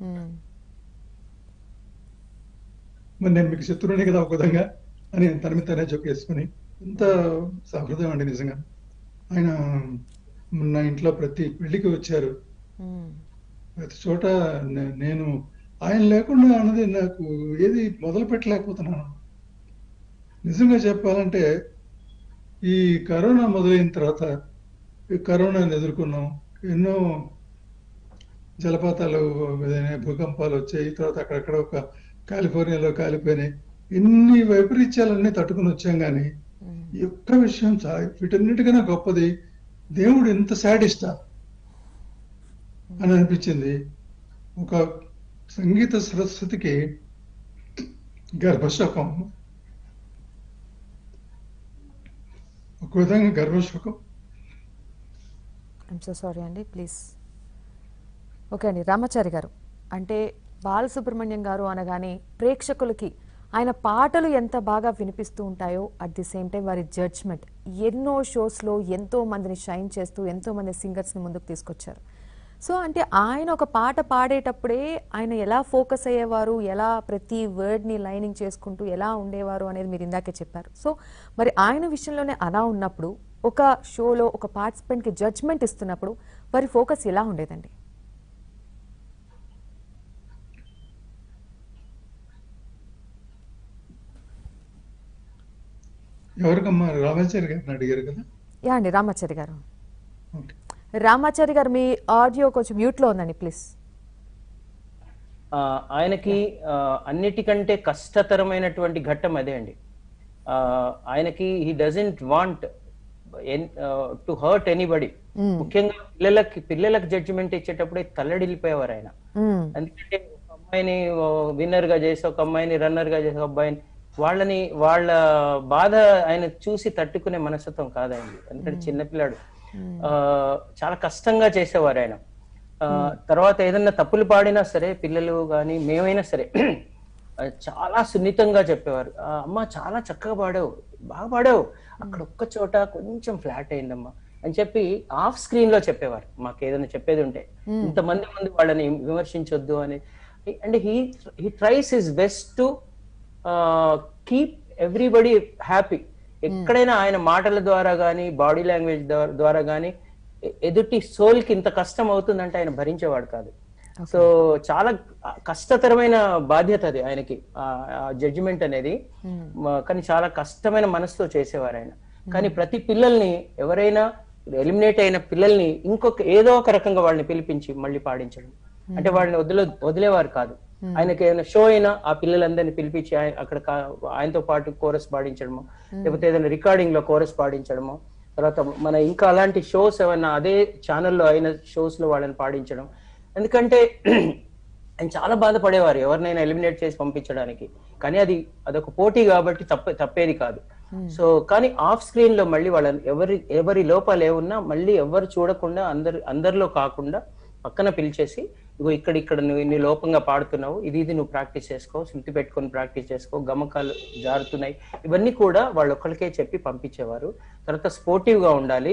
Speaker 2: మరి నేను మీకు శత్రువునే కదా ఒక విధంగా అని తన మీద తనే జోకేసుకుని, ఎంత సహృదయం అండి నిజంగా. ఆయన నా ఇంట్లో ప్రతి పెళ్లికి వచ్చారు, ప్రతి చోట నేను ఆయన లేకుండా అన్నది నాకు ఏది మొదలు పెట్టలేకపోతున్నాను. నిజంగా చెప్పాలంటే ఈ కరోనా మొదలైన తర్వాత, ఈ కరోనాని ఎదుర్కొన్నాం, ఎన్నో జలపాతాలు, భూకంపాలు వచ్చాయి, తర్వాత అక్కడక్కడ ఒక కాలిఫోర్నియాలో కాలిపోయినాయి, ఇన్ని వైపరీత్యాలన్నీ తట్టుకుని వచ్చాం. కానీ ఈ ఒక్క విషయం వీటన్నిటికన్నా గొప్పది, దేవుడు ఎంత శాడిస్టా అని అనిపించింది. ఒక సంగీత సరస్వతికి గర్భశకం, ఒక విధంగా గర్భశకం.
Speaker 1: ఐఎమ్ సో సారీ అండి, ప్లీజ్. ఓకే అండి, రామాచారి గారు, అంటే బాలసుబ్రహ్మణ్యం గారు అనగానే ప్రేక్షకులకి ఆయన పాటలు ఎంత బాగా వినిపిస్తూ ఉంటాయో, అట్ ది సేమ్ టైం వారి జడ్జ్మెంట్, ఎన్నో షోస్లో ఎంతో మందిని షైన్ చేస్తూ ఎంతో మంది సింగర్స్ని ముందుకు తీసుకొచ్చారు. సో అంటే ఆయన ఒక పాట పాడేటప్పుడే ఆయన ఎలా ఫోకస్ అయ్యేవారు, ఎలా ప్రతి వర్డ్ని లైనింగ్ చేసుకుంటూ ఎలా ఉండేవారు అనేది మీరు ఇందాకే చెప్పారు. సో మరి ఆయన విషయంలోనే అలా ఉన్నప్పుడు ఒక షోలో ఒక పార్టిసిపెంట్కి జడ్జ్మెంట్ ఇస్తున్నప్పుడు వారి ఫోకస్ ఎలా ఉండేదండి?
Speaker 2: ఎవరికమ్మా? రామాచారి గారిని అడిగారు కదా.
Speaker 1: యా అండి, రామాచారి గారు.
Speaker 2: ఓకే.
Speaker 1: రామాచారి గారు మీ ఆడియో కొంచెం మ్యూట్లో ఉందండి, ప్లీజ్.
Speaker 3: ఆయనకి అన్నిటికంటే కష్టతరమైనటువంటి ఘట్టం అదే అండి. ఆయనకి he doesn't want to hurt anybody. ముఖ్యంగా పిల్లలకు జడ్జిమెంట్ ఇచ్చేటప్పుడే తల్లడిల్లిపోయేవారు ఆయన. ఎందుకంటే ఒక అమ్మాయిని విన్నర్ గా చేసి, ఒక అమ్మాయిని రన్నర్ గా చేసి, ఒక అబ్బాయిని వాళ్ళ బాధ ఆయన చూసి తట్టుకునే మనస్తత్వం కాదండి. ఎందుకంటే చిన్నపిల్లాడు. చాలా కష్టంగా చేసేవారు ఆయన. తర్వాత ఏదన్నా తప్పులు పాడినా సరే పిల్లలు కానీ మేమైనా సరే చాలా సున్నితంగా చెప్పేవారు. అమ్మ చాలా చక్కగా పాడావు, బాగా పాడావు, అక్కడ ఒక్క చోట కొంచెం ఫ్లాట్ అయిందమ్మా అని చెప్పి ఆఫ్ స్క్రీన్ లో చెప్పేవారు. మాకు ఏదైనా చెప్పేది ఉంటే ఇంతమంది ముందు వాళ్ళని విమర్శించొద్దు అని. అంటే he tries his best to keep everybody happy. ఎక్కడైనా ఆయన మాటల ద్వారా కానీ బాడీ లాంగ్వేజ్ ద్వారా కానీ ఎదుటి సోల్ కి ఇంత కష్టం అవుతుందంటే ఆయన భరించేవాడు కాదు. సో చాలా కష్టతరమైన బాధ్యత అది ఆయనకి, జడ్జిమెంట్ అనేది. కానీ చాలా కష్టమైన మనసుతో చేసేవారు ఆయన. కానీ ప్రతి పిల్లల్ని, ఎవరైనా ఎలిమినేట్ అయిన పిల్లల్ని ఇంకొక ఏదో ఒక రకంగా వాళ్ళని పిలిపించి మళ్ళీ పాడించడం, అంటే వాళ్ళని వదిలేవారు కాదు. ఆయనకి ఏదైనా షో అయినా ఆ పిల్లలందరినీ పిలిపించి అక్కడ ఆయనతో పాటు కోరస్ పాడించడము, లేకపోతే ఏదైనా రికార్డింగ్ లో కోరస్ పాడించడము, తర్వాత మన ఇంకా అలాంటి షోస్ ఏమన్నా అదే ఛానల్లో అయిన షోస్ లో వాళ్ళని పాడించడం. ఎందుకంటే ఆయన చాలా బాధపడేవారు ఎవరినైనా ఎలిమినేట్ చేసి పంపించడానికి. కానీ అదొక పోటీ కాబట్టి తప్పేది కాదు. సో కానీ ఆఫ్ స్క్రీన్ లో మళ్ళీ వాళ్ళని ఎవరి లోపాలు ఏమున్నా మళ్ళీ ఎవరు చూడకుండా అందరిలో కాకుండా పక్కన పిలిచేసి, ఇగో ఇక్కడ నువ్వు లోపంగా పాడుతున్నావు, ఇది నువ్వు ప్రాక్టీస్ చేసుకో, శృతి పెట్టుకొని ప్రాక్టీస్ చేసుకో, గమకాలు జారుతున్నాయి, ఇవన్నీ కూడా వాళ్ళు ఒక్కరికే చెప్పి పంపించేవారు. తర్వాత స్పోర్టివ్ గా ఉండాలి,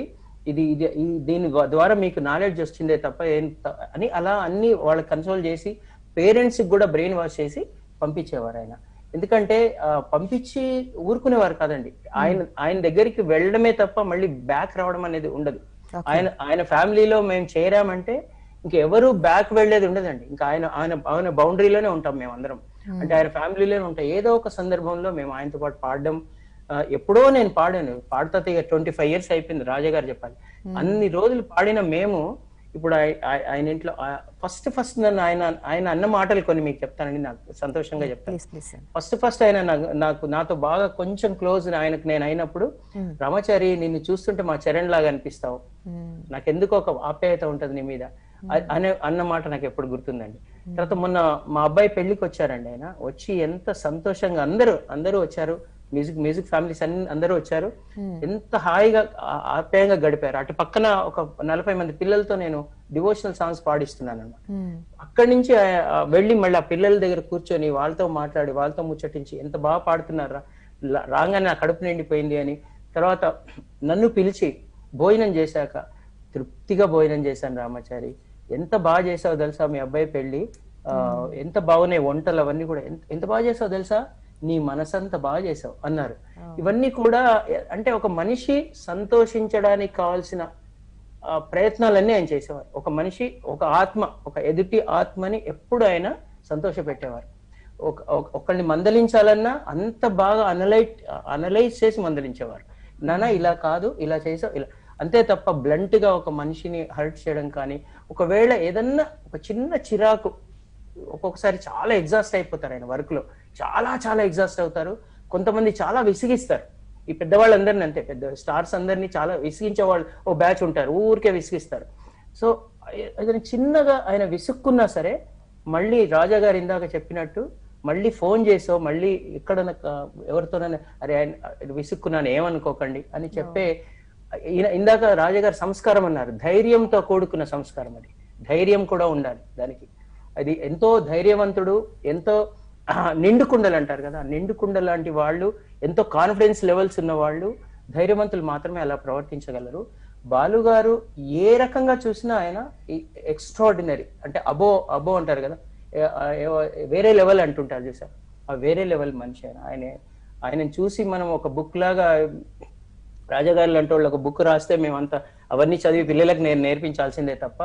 Speaker 3: దీని ద్వారా మీకు నాలెడ్జ్ వచ్చిందే తప్ప అని అలా అన్ని వాళ్ళకి కన్సోల్ చేసి పేరెంట్స్ కూడా బ్రెయిన్ వాష్ చేసి పంపించేవారు ఆయన. ఎందుకంటే పంపించి ఊరుకునేవారు కాదండి. ఆయన దగ్గరికి వెళ్ళడమే తప్ప మళ్ళీ బ్యాక్ రావడం అనేది ఉండదు. ఆయన ఫ్యామిలీలో మేము చేరామంటే ఇంకెవరు బ్యాక్ వెళ్లేది ఉండదండి. ఇంకా ఆయన బౌండరీలోనే ఉంటాం మేము అందరం. అంటే ఆయన ఫ్యామిలీలోనే ఉంటాం. ఏదో ఒక సందర్భంలో మేము ఆయనతో పాటు పాడడం, ఎప్పుడో నేను పాడాను, పాడుతా 25 years అయిపోయింది. రాజా గారు చెప్పాలి, అన్ని రోజులు పాడిన మేము ఇప్పుడు ఆయన ఇంట్లో ఫస్ట్ నన్ను ఆయన అన్న మాటలు కొన్ని మీకు చెప్తానండి, నాకు సంతోషంగా చెప్తాను. ఫస్ట్ ఆయన నాతో బాగా కొంచెం క్లోజ్ ఆయనకు నేను అయినప్పుడు, రామాచారి నిన్ను చూస్తుంటే మా చరణ్ లాగా అనిపిస్తావు, నాకెందుకు ఒక ఆప్యాయత ఉంటది నీ మీద అన్న మాట నాకు ఎప్పుడు గుర్తుందండి. తర్వాత మొన్న మా అబ్బాయి పెళ్లికి వచ్చారండి. ఆయన వచ్చి ఎంత సంతోషంగా అందరూ వచ్చారు, మ్యూజిక్ ఫ్యామిలీస్ అందరూ వచ్చారు, ఎంత హాయిగా ఆప్యాయంగా గడిపారు. అటు పక్కన ఒక 40 మంది పిల్లలతో నేను డివోషనల్ సాంగ్స్ పాడిస్తున్నాను అన్నమాట. అక్కడి నుంచి వెళ్ళి మళ్ళీ ఆ పిల్లల దగ్గర కూర్చొని వాళ్ళతో మాట్లాడి వాళ్ళతో ముచ్చటించి ఎంత బాగా పాడుతున్నారా, రాగానే నా కడుపు నిండిపోయింది అని. తర్వాత నన్ను పిలిచి భోజనం చేశాక తృప్తిగా భోజనం చేశాను, రామాచారి ఎంత బాగా చేసావు తెలుసా, మీ అబ్బాయి పెళ్లి ఎంత బాగున్నాయి వంటలు, అవన్నీ కూడా ఎంత బాగా చేసావు తెలుసా, నీ మనసంతా బాగా చేసావు అన్నారు. ఇవన్నీ కూడా అంటే ఒక మనిషి సంతోషించడానికి కావాల్సిన ప్రయత్నాలన్నీ ఆయన చేసేవారు. ఒక మనిషి, ఒక ఆత్మ, ఒక ఎదుటి ఆత్మని ఎప్పుడు ఆయన సంతోష పెట్టేవారు. ఒకళ్ళని మందలించాలన్నా అంత బాగా అనలైజ్ చేసి మందలించేవారు. నానా ఇలా కాదు, ఇలా చేసావు, ఇలా అంతే తప్ప బ్లంట్ గా ఒక మనిషిని హర్ట్ చేయడం కానీ, ఒకవేళ ఏదన్నా ఒక చిన్న చిరాకు, ఒక్కొక్కసారి చాలా ఎగ్జాస్ట్ అయిపోతారు ఆయన వర్క్ లో, చాలా ఎగ్జాస్ట్ అవుతారు. కొంతమంది చాలా విసిగిస్తారు. ఈ పెద్దవాళ్ళందరినీ అంతే, పెద్ద స్టార్స్ అందరినీ చాలా విసిగించే వాళ్ళు ఓ బ్యాచ్ ఉంటారు, ఊరికే విసిగిస్తారు. సో ఏదైనా చిన్నగా ఆయన విసుక్కున్నా సరే మళ్ళీ రాజా గారు ఇందాక చెప్పినట్టు మళ్ళీ ఫోన్ చేసో, మళ్ళీ ఎక్కడ ఎవరితోనైనా అరే ఆయన విసుక్కున్నాను ఏమనుకోకండి అని చెప్పే, ఇందాక రాజాగారు సంస్కారం అన్నారు, ధైర్యంతో కూడుకున్న సంస్కారం. అది ధైర్యం కూడా ఉండాలి దానికి. అది ఎంతో ధైర్యవంతుడు, ఎంతో నిండుకుండలు అంటారు కదా, నిండుకుండ లాంటి వాళ్ళు, ఎంతో కాన్ఫిడెన్స్ లెవెల్స్ ఉన్న వాళ్ళు, ధైర్యవంతులు మాత్రమే అలా ప్రవర్తించగలరు. బాలు గారు ఏ రకంగా చూసినా ఆయన ఎక్స్ట్రాడినరీ, అంటే అబో అంటారు కదా, వేరే లెవెల్ అంటుంటారు చూసారు, ఆ వేరే లెవెల్ మనిషి ఆయన చూసి మనం ఒక బుక్ లాగా, రాజాగారులు అంటే వాళ్ళు ఒక బుక్ రాస్తే మేమంతా అవన్నీ చదివి పిల్లలకు నేను నేర్పించాల్సిందే తప్ప,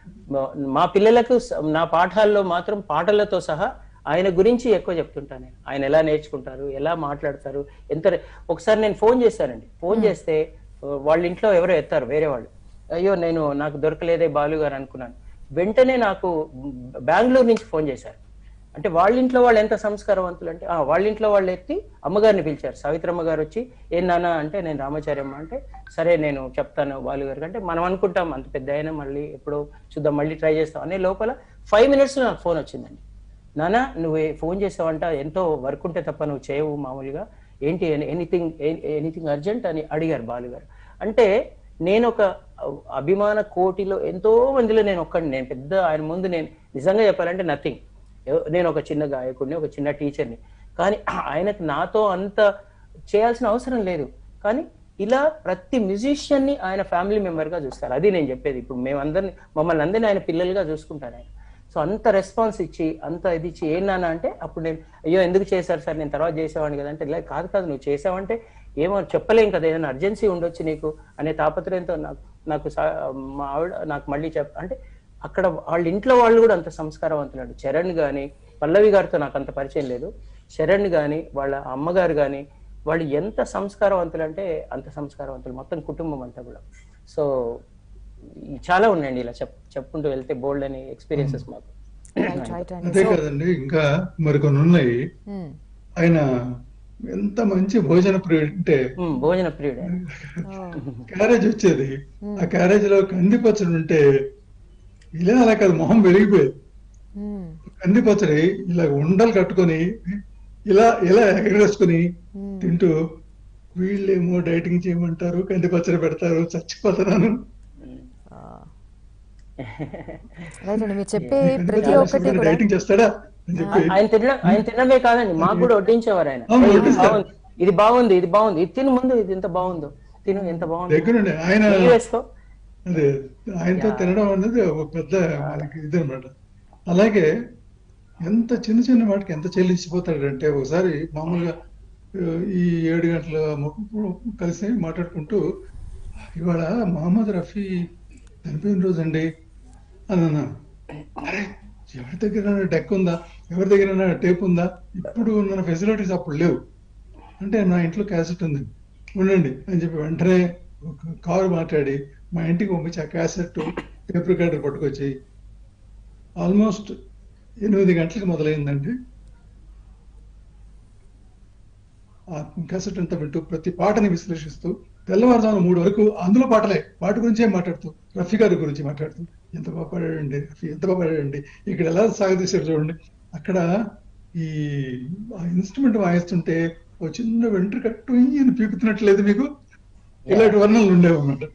Speaker 3: మా పిల్లలకు నా పాఠాల్లో మాత్రం పాటలతో సహా ఆయన గురించి ఎక్కువ చెప్తుంటాను నేను. ఆయన ఎలా నేర్చుకుంటారు, ఎలా మాట్లాడతారు, ఒకసారి నేను ఫోన్ చేశానండి, ఫోన్ చేస్తే వాళ్ళ ఇంట్లో ఎవరో ఎత్తారు వేరే వాళ్ళు, అయ్యో నాకు దొరకలేదే బాలు గారు అనుకున్నాను. వెంటనే నాకు బెంగళూరు నుంచి ఫోన్ చేశారు. అంటే వాళ్ళ ఇంట్లో వాళ్ళు ఎంత సంస్కారవంతులు అంటే, వాళ్ళ ఇంట్లో వాళ్ళు ఎత్తి అమ్మగారిని పిలిచారు. సావిత్రమ్మ గారు వచ్చి, ఏం నాన్న అంటే, నేను రామాచార్యమ్మ అంటే, సరే నేను చెప్తాను బాలు గారికి అంటే, మనం అనుకుంటాం అంత పెద్ద అయినా మళ్ళీ ఎప్పుడో చూద్దాం, మళ్ళీ ట్రై చేస్తాం అనే లోపల 5 minutes నాకు ఫోన్ వచ్చిందండి. నాన్న నువ్వు ఫోన్ చేసావంట, ఎంతో వర్క్ ఉంటే తప్ప నువ్వు చేయవు మామూలుగా, ఏంటి ఎనీథింగ్ అర్జెంట్ అని అడిగారు బాలు గారు. అంటే నేను ఒక అభిమాన కోటిలో ఎంతో మందిలో నేను ఒక్కడిని, నేను పెద్ద ఆయన ముందు నేను నిజంగా చెప్పాలంటే నథింగ్. నేను ఒక చిన్న గాయకుడిని, ఒక చిన్న టీచర్ని, కానీ ఆయనకు నాతో అంత చేయాల్సిన అవసరం లేదు. కానీ ఇలా ప్రతి మ్యూజిషియన్ ని ఆయన ఫ్యామిలీ మెంబర్ గా చూస్తారు. అది నేను చెప్పేది. ఇప్పుడు మమ్మల్ని అందరినీ ఆయన పిల్లలుగా చూసుకుంటారు ఆయన. సో అంత రెస్పాన్స్ ఇచ్చి, అంత ఇది ఇచ్చి, ఏం నాన్న అంటే, అప్పుడు నేను అయ్యో ఎందుకు చేశారు సార్, నేను తర్వాత చేసేవాడిని కదా అంటే, ఇలా కాదు నువ్వు చేసావంటే ఏమో చెప్పలేం కదా, ఏదైనా అర్జెన్సీ ఉండొచ్చు నీకు అనే తాపత్రయంతో నాకు మా ఆవిడ నాకు మళ్ళీ అంటే అక్కడ వాళ్ళ ఇంట్లో వాళ్ళు కూడా అంత సంస్కారవంతులు. చరణ్ గాని, పల్లవి గారితో నాకు అంత పరిచయం లేదు, చరణ్ గాని వాళ్ళ అమ్మగారు గాని వాళ్ళు ఎంత సంస్కారవంతులు అంటే అంత సంస్కారవంతులు, మొత్తం కుటుంబం అంతా కూడా. సో చాలా ఉన్నాయండి ఇలా చెప్పుకుంటూ వెళ్తే బోల్డ్ అని ఎక్స్పీరియన్సెస్ మాకు.
Speaker 2: అదే కదండి, ఇంకా మరికొన్ని ఉన్నాయి. ఆయన ఎంత మంచి భోజన ప్రియుడు అంటే,
Speaker 3: భోజన ప్రియుడు.
Speaker 2: క్యారేజ్ వచ్చేది, ఆ క్యారేజ్ లో కంది పచ్చడి ఉంటే ఇలా అలా కాదు, మొహం వెలిగిపోయేది. కంది పచ్చడి ఇలా ఉండలు కట్టుకొని ఇలా ఇలా ఎగరేసుకుని తింటూ, వీళ్ళేమో డైటింగ్ చేయమంటారు, కంది పచ్చడి పెడతారు, చచ్చిపోతున్నాను. డైటింగ్ చేస్తాడా అని చెప్పి
Speaker 3: ఆయన తినమే కాదండి, మాకు కూడా వడ్డించేవారు ఆయన. ఇది బాగుంది, ఇది తిను, ముందు ఇది ఎంత బాగుందో తిను, ఎంత బాగుంది
Speaker 2: దగ్గరుండి ఆయన. అదే ఆయనతో తినడం అనేది ఒక పెద్ద మనకి ఇది అనమాట. అలాగే ఎంత చిన్న చిన్న వాటికి ఎంత చెల్లించిపోతాడంటే, ఒకసారి మామూలుగా ఈ 7 గంటల కలిసి మాట్లాడుకుంటూ, ఇవాళ మహమ్మద్ రఫీ చనిపోయిన రోజు అండి అని అన్నాను. అరే ఎవరి దగ్గర డెక్ ఉందా, ఎవరి దగ్గర టేప్ ఉందా, ఇప్పుడు ఉన్న ఫెసిలిటీస్ అప్పుడు లేవు అంటే, నా ఇంట్లో క్యాసెట్ ఉంది ఉండండి అని చెప్పి వెంటనే ఒక కారు మాట్లాడి మా ఇంటికి పంపించి ఆ క్యాసెట్ టేప్ రికార్డర్ పట్టుకొచ్చి ఆల్మోస్ట్ 8 గంటలకు మొదలైందండి. ఆ క్యాసెట్ అంతా వింటూ ప్రతి పాటని విశ్లేషిస్తూ తెల్లవారుజామున 3 వరకు అందులో పాట గురించే మాట్లాడుతూ, రఫీ గారి గురించి మాట్లాడుతూ, ఎంత బాగా పాడాడండి రఫీ, ఎంత బాగా పాడాడండి, ఇక్కడ ఎలా సాగదీశారు చూడండి. అక్కడ ఈ ఇన్స్ట్రుమెంట్ వాయిస్తుంటే ఓ చిన్న వెంట్రుక అని పీకుతున్నట్లేదు మీకు, ఇలాంటి వర్ణనలు ఉండేవి అన్నమాట.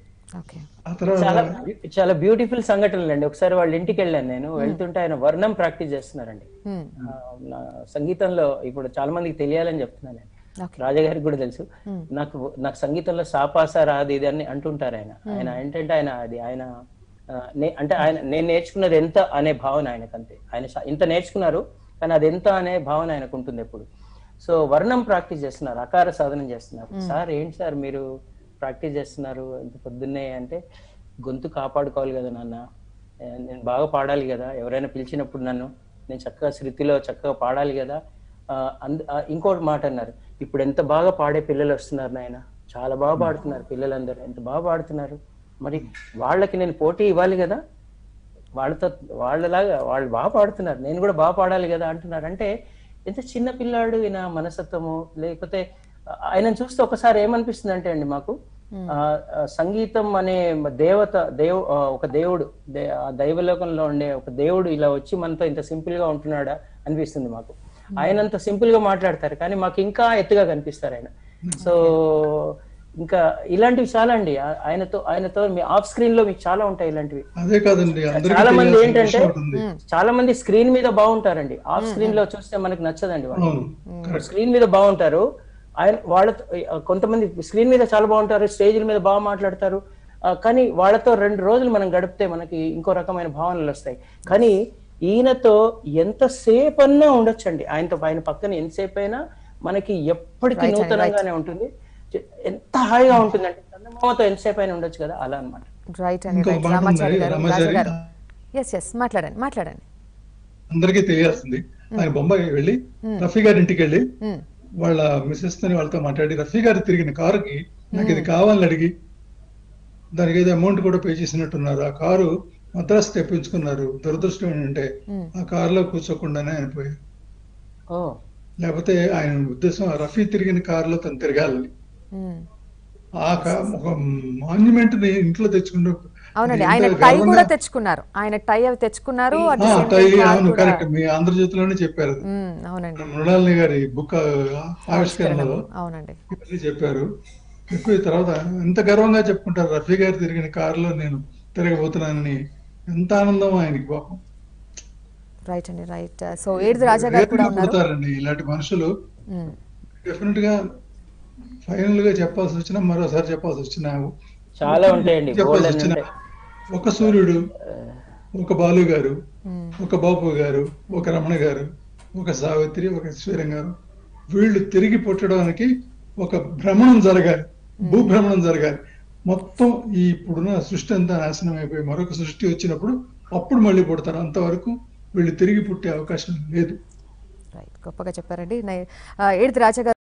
Speaker 3: చాలా బ్యూటిఫుల్ సంఘటనలు అండి. ఒకసారి వాళ్ళ ఇంటికి వెళ్ళాను నేను, వెళ్తుంటే ఆయన వర్ణం ప్రాక్టీస్ చేస్తున్నారండి. సంగీతంలో ఇప్పుడు చాలా మందికి తెలియాలని చెప్తున్నాను, రాజాగారికి కూడా తెలుసు. నాకు సంగీతంలో సాపాస రాదు ఇది అని అంటుంటారు ఆయన ఏంటంటే ఆయన అంటే నేను నేర్చుకున్నది ఎంత అనే భావన ఆయనకు, అంతే. ఆయన ఇంత నేర్చుకున్నారు కానీ అది ఎంత అనే భావన ఆయనకు ఉంటుంది ఎప్పుడు. సో వర్ణం ప్రాక్టీస్ చేస్తున్నారు, అకార సాధనం చేస్తున్నారు. సార్ ఏంటి సార్ మీరు ప్రాక్టీస్ చేస్తున్నారు ఇంత పొద్దున్నే అంటే, గొంతు కాపాడుకోవాలి కదా నాన్న, నేను బాగా పాడాలి కదా, ఎవరైనా పిలిచినప్పుడు నేను చక్కగా శృతిలో చక్కగా పాడాలి కదా. ఇంకోటి మాట అన్నారు, ఇప్పుడు ఎంత బాగా పాడే పిల్లలు వస్తున్నారు నాయన, చాలా బాగా పాడుతున్నారు పిల్లలందరూ, ఎంత బాగా పాడుతున్నారు, మరి వాళ్ళకి నేను పోటీ ఇవ్వాలి కదా, వాళ్ళలాగా వాళ్ళు బాగా పాడుతున్నారు, నేను కూడా బాగా పాడాలి కదా అంటున్నారు. అంటే ఎంత చిన్న పిల్లాడు ఈయన మనస్తత్వము. లేకపోతే ఆయన చూస్తే ఒకసారి ఏమనిపిస్తుంది అంటే అండి, మాకు సంగీతం అనే ఒక దేవుడు, దైవలోకంలో ఉండే ఒక దేవుడు ఇలా వచ్చి మనతో ఇంత సింపుల్ గా ఉంటున్నాడా అనిపిస్తుంది మాకు. ఆయన అంత సింపుల్ గా మాట్లాడతారు కానీ మాకు ఇంకా ఎత్తుగా కనిపిస్తారు ఆయన. సో ఇంకా ఇలాంటివి చాలా అండి, ఆయనతో మీ ఆఫ్ స్క్రీన్ లో మీకు చాలా ఉంటాయి ఇలాంటివి. చాలా మంది ఏంటంటే చాలా మంది స్క్రీన్ మీద బాగుంటారండి, ఆఫ్ స్క్రీన్ లో చూస్తే మనకి నచ్చదండి. వాళ్ళు స్క్రీన్ మీద బాగుంటారు, వాళ్ళతో కొంతమంది స్క్రీన్ మీద చాలా బాగుంటారు, స్టేజ్ల మీద బాగా మాట్లాడతారు, కానీ వాళ్ళతో 2 రోజులు మనం గడిపితే మనకి ఇంకో రకమైన భావనలు వస్తాయి. కానీ ఈయనతో ఎంతసేపు అన్నా ఉండొచ్చండి. ఆయన పక్కన ఎంతసేపు అయినా మనకి ఎప్పటికీ నూతనంగానే ఉంటుంది. ఎంత హాయిగా ఉంటుందంటే చందమామతో ఎంతసేపు అయినా ఉండొచ్చు కదా, అలా అనమాట.
Speaker 1: రైట్ అండి. రామాచారి గారు, రాజా గారు, ఎస్ మాట్లాడండి.
Speaker 2: అందరికీ తెలియాల్సింది, ఆయన బొంబాయి వెళ్ళి రఫీ గారి ఇంటికి వెళ్ళి వాళ్ళ మిసెస్ తోని వాళ్ళతో మాట్లాడి రఫీ గారు తిరిగిన కారుకి నాకు ఇది కావాలని అడిగి దానికి ఏదో అమౌంట్ కూడా పే చేసినట్టున్నారు. ఆ కారు మద్రాసు తెప్పించుకున్నారు. దురదృష్టం ఏంటంటే ఆ కారులో కూర్చోకుండానే ఆయన పోయారు. లేకపోతే ఆయన ఉద్దేశం రఫీ తిరిగిన కారులో తను తిరగాలని. ఒక మాన్యుమెంట్ ని ఇంట్లో తెచ్చుకుంటూ.
Speaker 1: అవునండి, ఆయన టై కూడా తెచ్చుకున్నారు. ఆయన టై అవి తెచ్చుకున్నారు.
Speaker 2: కరెక్ట్, మీ ఆంధ్రజ్యోతిలోనే చెప్పారు.
Speaker 1: అవునండి,
Speaker 2: మృణాలిని గారి బుక్ ఆవిష్కరణలో
Speaker 1: అవునండి
Speaker 2: చెప్పారు. చెప్పిన తర్వాత ఎంత గర్వంగా చెప్పుకుంటారు, రఫీ గారు తిరిగిన కారులో నేను తిరగబోతున్నానని. ఎంత ఆనందం ఆయనకి పాపం.
Speaker 1: రైట్ అండి, రైట్. సో ఏడుది రాజా గారు కూడా ఉన్నారు.
Speaker 2: ఇలాంటి మనుషులు డెఫినెట్ గా ఫైనల్ గా చెప్పాల్సి వచ్చినా, మరోసారి చెప్పాల్సి వచ్చినా,
Speaker 3: చాలా ఉంటాయండి.
Speaker 2: చెప్పాల్సి వచ్చిన ఒక సూర్యుడు, ఒక బాలు గారు, ఒక బాపు గారు, ఒక రమణ గారు, ఒక సావిత్రి, ఒక ఈశ్వరం గారు, వీళ్ళు తిరిగి పుట్టడానికి ఒక భ్రమణం జరగాలి, భూభ్రమణం జరగాలి. మొత్తం ఈ ఇప్పుడున్న సృష్టి అంతా నాశనం అయిపోయి మరొక సృష్టి వచ్చినప్పుడు అప్పుడు మళ్ళీ పుడతారు. అంతవరకు వీళ్ళు తిరిగి పుట్టే అవకాశం లేదు.
Speaker 1: గొప్పగా చెప్పారండి. ఏడుది రాజా గారు.